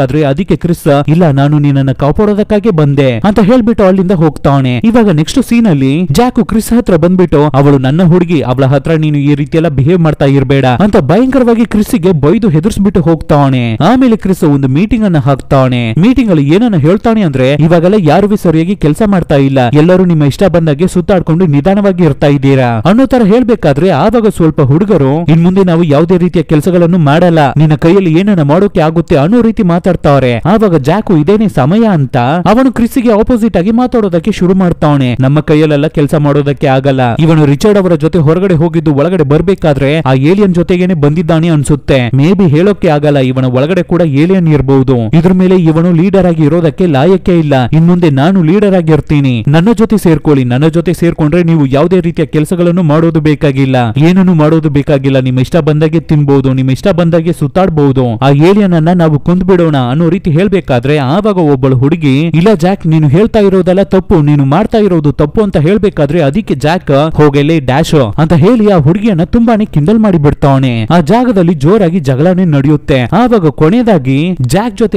ಅದಕ್ಕೆ ಕ್ರಿಸ್ ಇಲ್ಲ ನಾನು ನಿನ್ನನ್ನ ಕಾಪಾಡೋದಕ್ಕಾಗಿ ಬಂದೆ ಅಂತ ಹೇಳ್ಬಿಟ್ಟು ಅಲ್ಲಿಂದ ಹೋಗ್ತಾನೆ. ಇವಾಗ ನೆಕ್ಸ್ಟ್ ಸೀನ್ ಅಲ್ಲಿ ಜಾಕು ಕ್ರಿಸ್ ಹತ್ರ ಬಂದ್ಬಿಟ್ಟು ಅವಳು ನನ್ನ ಹುಡುಗಿ, ಅವಳ ಹತ್ರ ನೀನು ಈ ರೀತಿ ಎಲ್ಲ ಬಿಹೇವ್ ಮಾಡ್ತಾ ಇರ್ಬೇಡ ಅಂತ ಭಯಂಕರವಾಗಿ ಕ್ರಿಸ್ಗೆ ಬೈದು ಹೆದರ್ಸ್ಬಿಟ್ಟು ಹೋಗ್ತಾನೆ. ಆಮೇಲೆ ಕ್ರಿಸ್ ಒಂದು ಮೀಟಿಂಗ್ ಅನ್ನ ಹಾಕ್ತಾನೆ. ಮೀಟಿಂಗ್ ಅಲ್ಲಿ ಏನನ್ನ ಹೇಳ್ತಾನೆ ಅಂದ್ರೆ ಇವಾಗೆಲ್ಲ ಯಾರು ಸರಿಯಾಗಿ ಕೆಲಸ ಮಾಡ್ತಾ ಇಲ್ಲ, ಎಲ್ಲರೂ ನಿಮ್ಮ ಇಷ್ಟ ಬಂದಾಗೆ ಸುತ್ತಾಡ್ಕೊಂಡು ನಿಧಾನವಾಗಿ ಇರ್ತಾ ಇದ್ದೀರಾ ಅನ್ನೋ ತರ ಹೇಳ್ಬೇಕಾದ್ರೆ ಆವಾಗ ಸ್ವಲ್ಪ ಹುಡುಗರು ಇನ್ ಮುಂದೆ ನಾವು ಯಾವುದೇ ರೀತಿಯ ಕೆಲಸಗಳನ್ನು ಮಾಡಲ್ಲ, ನಿನ್ನ ಕೈಯಲ್ಲಿ ಏನನ್ನ ಮಾಡೋಕೆ ಆಗುತ್ತೆ ಅನ್ನೋ ರೀತಿ ಮಾತಾಡ್ತಾರೆ. ಆವಾಗ ಜಾಕು ಇದೇನೆ ಸಮಯ ಅಂತ ಅವನು ಕ್ರಿಸ್ಗೆ ಆಪೋಸಿಟ್ ಆಗಿ ಮಾತಾಡೋದಕ್ಕೆ ಶುರು ಮಾಡ್ತಾನೆ. ನಮ್ಮ ಕೈಯಲ್ಲೆಲ್ಲ ಕೆಲಸ ಮಾಡೋದಕ್ಕೆ ಆಗಲ್ಲ, ಇವನು ರಿಚರ್ಡ್ ಅವರ ಜೊತೆ ಹೊರಗಡೆ ಹೋಗಿದ್ದು ಒಳಗಡೆ ಬರ್ಬೇಕಾದ್ರೆ ಆ ಏಲಿಯನ್ ಜೊತೆಗೇನೆ ಬಂದಿದ್ದಾನೆ ಅನ್ಸುತ್ತೆ. ಮೇ ಬಿ ಹೇಳೋಕೆ ಆಗಲ್ಲ, ಇವನ ಒಳಗಡೆ ಕೂಡ ಏಲಿಯನ್ ಇರಬಹುದು. ಇದ್ರ ಮೇಲೆ ಇವನು ಲೀಡರ್ ಆಗಿ ಇರೋದಕ್ಕೆ ಲಾಯಕ್ಕೆ ಇಲ್ಲ. ಇನ್ ಮುಂದೆ ನಾನು ಲೀಡರ್ ಆಗಿ ಇರ್ತೀನಿ, ನನ್ನ ಜೊತೆ ಸೇರ್ಕೊಳ್ಳಿ. ನನ್ನ ಜೊತೆ ಸೇರ್ಕೊಂಡ್ರೆ ನೀವು ಯಾವುದೇ ರೀತಿಯ ಕೆಲಸಗಳನ್ನು ಮಾಡೋದು ಬೇಕಾಗಿಲ್ಲ, ಏನನ್ನು ಮಾಡೋದು ಬೇಕಾಗಿಲ್ಲ, ನಿಮ್ಮ ಇಷ್ಟ ಬಂದಾಗೆ ತಿನ್ಬಹುದು, ನಿಮ್ಮ ಇಷ್ಟ ಬಂದಾಗೆ ಸುತ್ತಾಡಬಹುದು, ಆ ಏಲಿಯನ್ ಅನ್ನ ನಾವು ಕೊಂದ್ ಬಿಡೋಣ ಅನ್ನೋ ರೀತಿ ಹೇಳ್ಬೇಕಾದ್ರೆ ಆವಾಗ ಒಬ್ಬಳು ಹುಡುಗಿ ಇಲ್ಲ ಜಾಕ್ ನೀನು ಹೇಳ್ತಾ ಇರೋದೆಲ್ಲ ತಪ್ಪು, ನೀನು ಮಾಡ್ತಾ ಇರೋದು ತಪ್ಪು ಅಂತ ಹೇಳ್ಬೇಕಾದ್ರೆ ಅದಕ್ಕೆ ಜಾಕ್ ಹೋಗೆಲೆ ಡ್ಯಾಶ್ ಅಂತ ಹೇಳಿ ಆ ಹುಡುಗಿಯನ್ನ ತುಂಬಾನೇ ಕಿಂಡಲ್ ಮಾಡಿ ಬಿಡ್ತಾನೆ. ಆ ಜಾಗದಲ್ಲಿ ಜೋರಾಗಿ ಜಗಳನೇ ನಡೆಯುತ್ತೆ. ಆವಾಗ ಕೊನೆಯದಾಗಿ ಜಾಕ್ ಜೊತೆ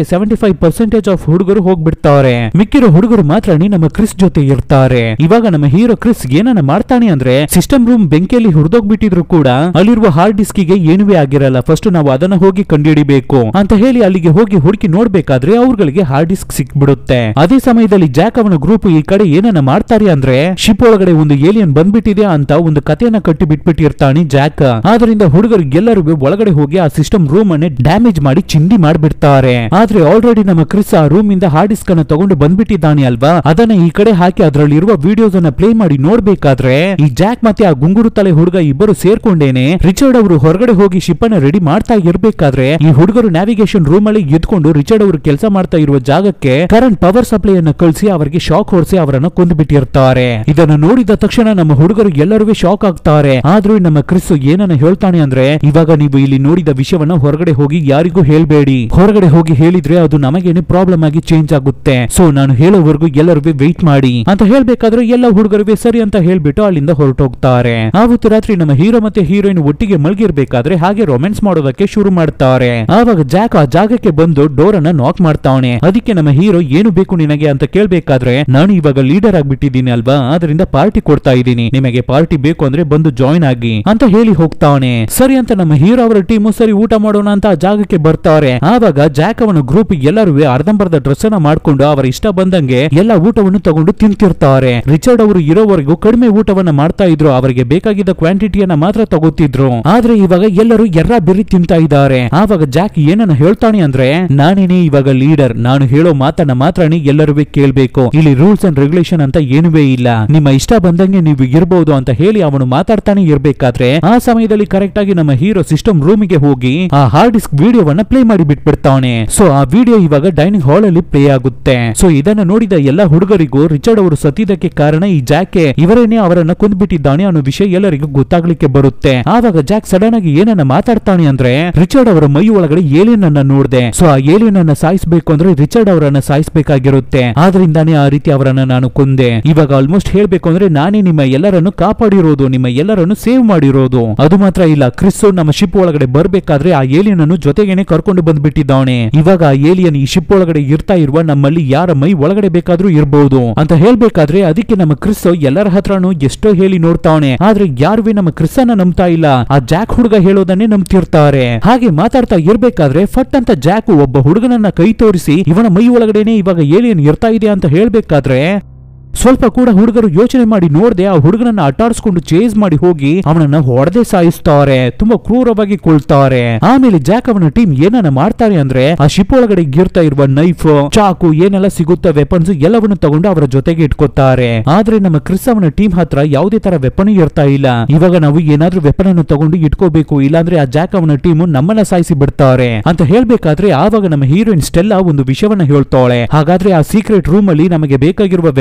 75% ಆಫ್ ಹುಡುಗರು ಹೋಗ್ಬಿಡ್ತಾರೆ. ಮಿಕ್ಕಿರೋ ಹುಡುಗರು ಮಾತ್ರ ನಮ್ಮ ಕ್ರಿಸ್ ಜೊತೆ ಇರ್ತಾರೆ. ಇವಾಗ ನಮ್ಮ ಹೀರೋ ಕ್ರಿಸ್ ಏನನ್ನ ಮಾಡ್ತಾನೆ ಅಂದ್ರೆ ಸಿಸ್ಟಮ್ ರೂಮ್ ಬೆಂಕಿಯಲ್ಲಿ ಹುರಿದೋಗ್ಬಿಟ್ಟಿದ್ರು ಕೂಡ ಅಲ್ಲಿರುವ ಹಾರ್ಡ್ ಡಿಸ್ಕ್ ಗೆ ಏನುವೇ ಆಗಿರಲ್ಲ, ಫಸ್ಟ್ ನಾವು ಅದನ್ನ ಹೋಗಿ ಕಂಡುಹಿಡಿಬೇಕು ಅಂತ ಹೇಳಿ ಅಲ್ಲಿಗೆ ಹೋಗಿ ಹುಡುಕಿ ನೋಡ್ಬೇಕಾದ್ರೆ ಅವ್ರಗಳಿಗೆ ಹಾರ್ಡ್ ಡಿಸ್ಕ್ ಸಿಕ್ಬಿಡುತ್ತೆ. ಅದೇ ಸಮಯದಲ್ಲಿ ಜಾಕ್ ಅವನ ಗ್ರೂಪ್ ಈ ಕಡೆ ಏನನ್ನ ಮಾಡ್ತಾರೆ ಅಂದ್ರೆ ಶಿಪ್ ಒಳಗಡೆ ಒಂದು ಏಲಿಯನ್ ಬಂದ್ಬಿಟ್ಟಿದೆ ಅಂತ ಒಂದು ಕಥೆಯನ್ನ ಕಟ್ಟಿ ಬಿಟ್ಬಿಟ್ಟಿರ್ತಾನೆ ಜಾಕ್. ಆದ್ರಿಂದ ಹುಡುಗರು ಎಲ್ಲರೂ ಒಳಗಡೆ ಹೋಗಿ ಆ ಸಿಸ್ಟಮ್ ರೂಮ್ ಅನ್ನೇ ಡ್ಯಾಮೇಜ್ ಮಾಡಿ ಚಿಂದಿ ಮಾಡ್ಬಿಡ್ತಾರೆ. ಆದ್ರೆ ಆಲ್ರೆಡಿ ನಮ್ಮ ಕ್ರಿಸ್ ಆ ರೂಮ್ ಇಂದ ಹಾರ್ಡ್ ಡಿಸ್ಕ್ ಅನ್ನ ತಗೊಂಡು ಬಂದ್ಬಿಟ್ಟಿದ್ದಾನೆ ಅಲ್ವಾ, ಅದನ್ನ ಈ ಕಡೆ ಹಾಕಿ ಅದರಲ್ಲಿರುವ ವಿಡಿಯೋಸ್ ಅನ್ನ ಪ್ಲೇ ಮಾಡಿ ನೋಡ್ಬೇಕಾದ್ರೆ ಈ ಜಾಕ್ ಮತ್ತೆ ಆ ಗುಂಗುರು ತಲೆ ಹುಡುಗ ಇಬ್ಬರು ಸೇರ್ಕೊಂಡೇನೆ ರಿಚರ್ಡ್ ಅವರು ಹೊರಗಡೆ ಹೋಗಿ ಶಿಪ್ ಅನ್ನ ರೆಡಿ ಮಾಡ್ತಾ ಇರ್ಬೇಕಾದ್ರೆ ಈ ಹುಡುಗರು ನ್ಯಾವಿಗೇಷನ್ ರೂಮ್ ಅಲ್ಲಿ ಎದ್ಕೊಂಡು ರಿಚರ್ಡ್ ಅವರು ಕೆಲಸ ಮಾಡ್ತಾ ಇರುವ ಜಾಗಕ್ಕೆ ಕರೆಂಟ್ ಪವರ್ ಸಪ್ಲೈ ಅನ್ನ ಕಳಿಸಿ ಅವರಿಗೆ ಶಾಕ್ ಹೊರಿಸಿ ಅವರನ್ನು ಕೊಂದು ಬಿಟ್ಟಿರ್ತಾರೆ. ಇದನ್ನು ನೋಡಿದ ತಕ್ಷಣ ನಮ್ಮ ಹುಡುಗರು ಎಲ್ಲರೂ ಶಾಕ್ ಆಗ್ತಾರೆ. ಆದ್ರೂ ನಮ್ಮ ಕ್ರಿಸ್ ಏನನ್ನ ಹೇಳ್ತಾನೆ ಅಂದ್ರೆ ಇವಾಗ ನೀವು ಇಲ್ಲಿ ನೋಡಿದ ವಿಷಯವನ್ನ ಹೊರಗಡೆ ಹೋಗಿ ಯಾರಿಗೂ ಹೇಳ್ಬೇಡಿ, ಹೊರಗಡೆ ಹೋಗಿ ಹೇಳಿದ್ರೆ ಅದು ನಮಗೇನೆ ಪ್ರಾಬ್ಲಮ್ ಆಗಿ ಚೇಂಜ್ ಆಗುತ್ತೆ, ಸೊ ನಾನು ಹೇಳೋವರೆಗೂ ಎಲ್ಲರೂ ವೇಟ್ ಮಾಡಿ ಅಂತ ಹೇಳ್ಬೇಕಾದ್ರೆ ಎಲ್ಲ ಹುಡುಗರು ಸರಿ ಅಂತ ಹೇಳ್ಬಿಟ್ಟು ಅಲ್ಲಿಂದ ಹೊರಟೋಗ್ತಾರೆ. ಆವತ್ತು ರಾತ್ರಿ ನಮ್ಮ ಹೀರೋ ಮತ್ತೆ ಹೀರೋಯಿನ್ ಒಟ್ಟಿಗೆ ಮಲಗಿರ್ಬೇಕಾದ್ರೆ ಹಾಗೆ ರೊಮ್ಯಾನ್ಸ್ ಮಾಡೋದಕ್ಕೆ ಶುರು ಮಾಡ್ತಾರೆ. ಆವಾಗ ಜಾಕ್ ಆ ಜಾಗಕ್ಕೆ ಬಂದು ಡೋರ್ ಅನ್ನ ನಾಕ್ ಮಾಡ್ತಾವನೆ. ಅದಕ್ಕೆ ನಮ್ಮ ಹೀರೋ ಏನು ಬೇಕು ನಿನಗೆ ಅಂತ ಕೇಳ್ಬೇಕಾದ್ರೆ ನಾನು ಇವಾಗ ಲೀಡರ್ ಆಗ್ಬಿಟ್ಟಿದ್ದೀನಿ ಅಲ್ವಾ, ಆದ್ರಿಂದ ಪಾರ್ಟಿ ಕೊಡ್ತಾ ಇದ್ದೀನಿ, ನಿಮಗೆ ಪಾರ್ಟಿ ಬೇಕು ಅಂದ್ರೆ ಬಂದು ಜಾಯಿನ್ ಆಗಿ ಅಂತ ಹೇಳಿ ಹೋಗ್ತಾವನೆ. ಸರಿ ಅಂತ ನಮ್ಮ ಹೀರೋ ಅವರ ಟೀಮು ಸರಿ ಊಟ ಮಾಡೋಣ ಅಂತ ಆ ಜಾಗಕ್ಕೆ ಬರ್ತಾರೆ. ಆವಾಗ ಜಾಕ್ ಅವನ ಗ್ರೂಪ್ ಎಲ್ಲರೂ ಅರ್ಧಂಬರ್ಧ ಡ್ರೆಸ್ ಅನ್ನ ಮಾಡ್ಕೊಂಡು ಅವರ ಇಷ್ಟ ಬಂದಂಗೆ ಎಲ್ಲ ಊಟವನ್ನು ತಗೊಂಡು ತಿಂತಿರ್ತಾರೆ. ರಿಚರ್ಡ್ ಅವರು ಇರೋವರೆಗೂ ಕಡಿಮೆ ಊಟವನ್ನ ಮಾಡ್ತಾ ಇದ್ರು, ಅವರಿಗೆ ಬೇಕಾಗಿದ್ದ ಕ್ವಾಂಟಿಟಿಯನ್ನ ಮಾತ್ರ ತಗೋತಿದ್ರು. ಆದ್ರೆ ಇವಾಗ ಎಲ್ಲರೂ ಎರ್ರ ಬೆರಿ ತಿಂತಾ ಇದ್ದಾರೆ. ಆವಾಗ ಜಾಕ್ ಏನನ್ನ ಹೇಳ್ತಾನೆ ಅಂದ್ರೆ ನಾನೇನೇ ಇವಾಗ ಲೀಡರ್, ನಾನು ಹೇಳೋ ಮಾತನ್ನ ಮಾತ್ರನೇ ಎಲ್ಲರೂ ಕೇಳ್ಬೇಕು, ಇಲ್ಲಿ ರೂಲ್ಸ್ ಅಂಡ್ ರೆಗ್ಯುಲೇಷನ್ ಅಂತ ಏನುವೇ ಇಲ್ಲ, ನಿಮ್ಮ ಇಷ್ಟ ಬಂದಂಗೆ ನೀವು ಇರಬಹುದು ಅಂತ ಹೇಳಿ ಅವನು ಮಾತಾಡ್ತಾನೆ ಇರ್ಬೇಕಾದ್ರೆ ಆ ಸಮಯದಲ್ಲಿ ಕರೆಕ್ಟ್ ಆಗಿ ನಮ್ಮ ಹೀರೋ ಸಿಸ್ಟಮ್ ರೂಮ್ ಗೆ ಹೋಗಿ ಆ ಹಾರ್ಡ್ ಡಿಸ್ಕ್ ವಿಡಿಯೋವನ್ನ ಪ್ಲೇ ಮಾಡಿ ಬಿಟ್ಬಿಡ್ತಾನೆ. ಸೊ ಆ ವಿಡಿಯೋ ಇವಾಗ ಡೈನಿಂಗ್ ಹಾಲ್ ಅಲ್ಲಿ ಪ್ಲೇ ಆಗುತ್ತೆ. ಸೊ ಇದನ್ನ ನೋಡಿದ ಎಲ್ಲ ಹುಡುಗರಿಗೂ ರಿಚರ್ಡ್ ಅವರು ಸತ್ತಿದ್ದಕ್ಕೆ ಕಾರಣ ಈ ಜಾಕ್ ಇವರೇನೆ ಅವರನ್ನ ಕೊಂದ್ಬಿಟ್ಟಿದ್ದಾನೆ ಅನ್ನೋ ವಿಷಯ ಎಲ್ಲರಿಗೂ ಗೊತ್ತಾಗ್ಲಿಕ್ಕೆ ಬರುತ್ತೆ. ಆವಾಗ ಜಾಕ್ ಸಡನ್ ಆಗಿ ಏನನ್ನ ಮಾತಾಡ್ತಾನೆ ಅಂದ್ರೆ ರಿಚರ್ಡ್ ಅವರ ಮೈ ಒಳಗಡೆ ಏಲಿಯನ್ ಅನ್ನ ನೋಡ್ದೆ, ಸೊ ಆ ಏಲಿಯನ್ ಅನ್ನ ಸಾಯಿಸಬೇಕು ಅಂದ್ರೆ ರಿಚರ್ಡ್ ಅವರನ್ನ ಸಾಯಿಸಬೇಕಾಗಿರುತ್ತೆ, ಆದ್ರಿಂದಾನೇ ಆ ರೀತಿ ಅವರನ್ನ ನಾನು ಕೊಂದೆ. ಇವಾಗ ಆಲ್ಮೋಸ್ಟ್ ಹೇಳ್ಬೇಕು ಅಂದ್ರೆ ನಾನೇ ನಿಮ್ಮ ಎಲ್ಲರನ್ನು ಕಾಪಾಡಿರೋದು, ನಿಮ್ಮ ಎಲ್ಲರನ್ನು ಸೇವ್ ಮಾಡಿರೋದು. ಅದು ಮಾತ್ರ ಇಲ್ಲ, ಕ್ರಿಸ್ ನಮ್ಮ ಶಿಪ್ ಒಳಗಡೆ ಬರ್ಬೇಕಾದ್ರೆ ಆ ಏಲಿಯನ್ ಅನ್ನು ಜೊತೆಗೇನೆ ಕರ್ಕೊಂಡು ಬಂದ್ಬಿಟ್ಟಿದ್ದಾನೆ. ಇವಾಗ ಆ ಏಲಿಯನ್ ಈ ಶಿಪ್ ಒಳಗಡೆ ಇರ್ತಾ ಇರುವ ನಮ್ಮಲ್ಲಿ ಯಾರ ಮೈ ಒಳಗಡೆ ಬೇಕಾದ್ರೂ ಇರಬಹುದು ಅಂತ ಹೇಳ್ಬೇಕಾದ್ರೆ ಅದಕ್ಕೆ ನಮ್ಮ ಕ್ರಿಸ್ ಎಲ್ಲರ ಹತ್ರನು ಎಷ್ಟೋ ಹೇಳಿ ನೋಡ್ತಾವನೆ, ಆದ್ರೆ ಯಾರುವೇ ನಮ್ಮ ಕ್ರಿಸ್ ಅನ್ನ ನಂಬ್ತಾ ಇಲ್ಲ, ಆ ಜಾಕ್ ಹುಡುಗ ಹೇಳೋದನ್ನೇ ನಂಬ್ತಿರ್ತಾರೆ. ಹಾಗೆ ಮಾತಾಡ್ತಾ ಇರ್ಬೇಕಾದ್ರೆ ಫಟ್ ಅಂತ ಜಾಕ್ ಒಬ್ಬ ಹುಡುಗನನ್ನ ಕೈ ತೋರಿಸಿ ಇವನ ಮೈ ಒಳಗಡೆನೆ ಇವಾಗ ಏಲಿಯನ್ ಇರ್ತಾ ಇದೆ ಅಂತ ಹೇಳ್ಬೇಕಾದ್ರೆ ಸ್ವಲ್ಪ ಕೂಡ ಹುಡುಗರು ಯೋಚನೆ ಮಾಡಿ ನೋಡದೆ ಆ ಹುಡುಗನನ್ನ ಅಟ್ಟಾಡಿಸ್ಕೊಂಡು ಚೇಸ್ ಮಾಡಿ ಹೋಗಿ ಅವನನ್ನ ಹೊಡೆದೇ ಸಾಯಿಸ್ತಾರೆ, ತುಂಬಾ ಕ್ರೂರವಾಗಿ ಕೊಳ್ತಾರೆ. ಆಮೇಲೆ ಜಾಕ್ ಅವನ ಟೀಮ್ ಏನನ್ನ ಮಾಡ್ತಾರೆ ಅಂದ್ರೆ ಆ ಶಿಪ್ ಒಳಗಡೆ ಗಿರ್ತಾ ಇರುವ ನೈಫ್, ಚಾಕು ಏನೆಲ್ಲ ಸಿಗುತ್ತ ವೆಪನ್ಸ್ ಎಲ್ಲವನ್ನು ತಗೊಂಡು ಅವರ ಜೊತೆಗೆ ಇಟ್ಕೋತಾರೆ. ಆದ್ರೆ ನಮ್ಮ ಕ್ರಿಸ್ ಅವನ ಟೀಮ್ ಹತ್ರ ಯಾವುದೇ ತರ ವೆಪನ್ ಇರ್ತಾ ಇಲ್ಲ. ಇವಾಗ ನಾವು ಏನಾದ್ರೂ ವೆಪನ್ ಅನ್ನು ತಗೊಂಡು ಇಟ್ಕೋಬೇಕು, ಇಲ್ಲಾಂದ್ರೆ ಆ ಜಾಕ್ ಅವನ ಟೀಮ್ ನಮ್ಮನ್ನ ಸಾಯಿಸಿ ಬಿಡ್ತಾರೆ ಅಂತ ಹೇಳ್ಬೇಕಾದ್ರೆ ಆವಾಗ ನಮ್ಮ ಹೀರೋಯಿನ್ ಸ್ಟೆಲ್ಲಾ ಒಂದು ವಿಷಯವನ್ನ ಹೇಳ್ತಾಳೆ. ಹಾಗಾದ್ರೆ ಆ ಸೀಕ್ರೆಟ್ ರೂಮ್ ಅಲ್ಲಿ ನಮಗೆ ಬೇಕಾಗಿರುವ ವೆಪನ್ಸ್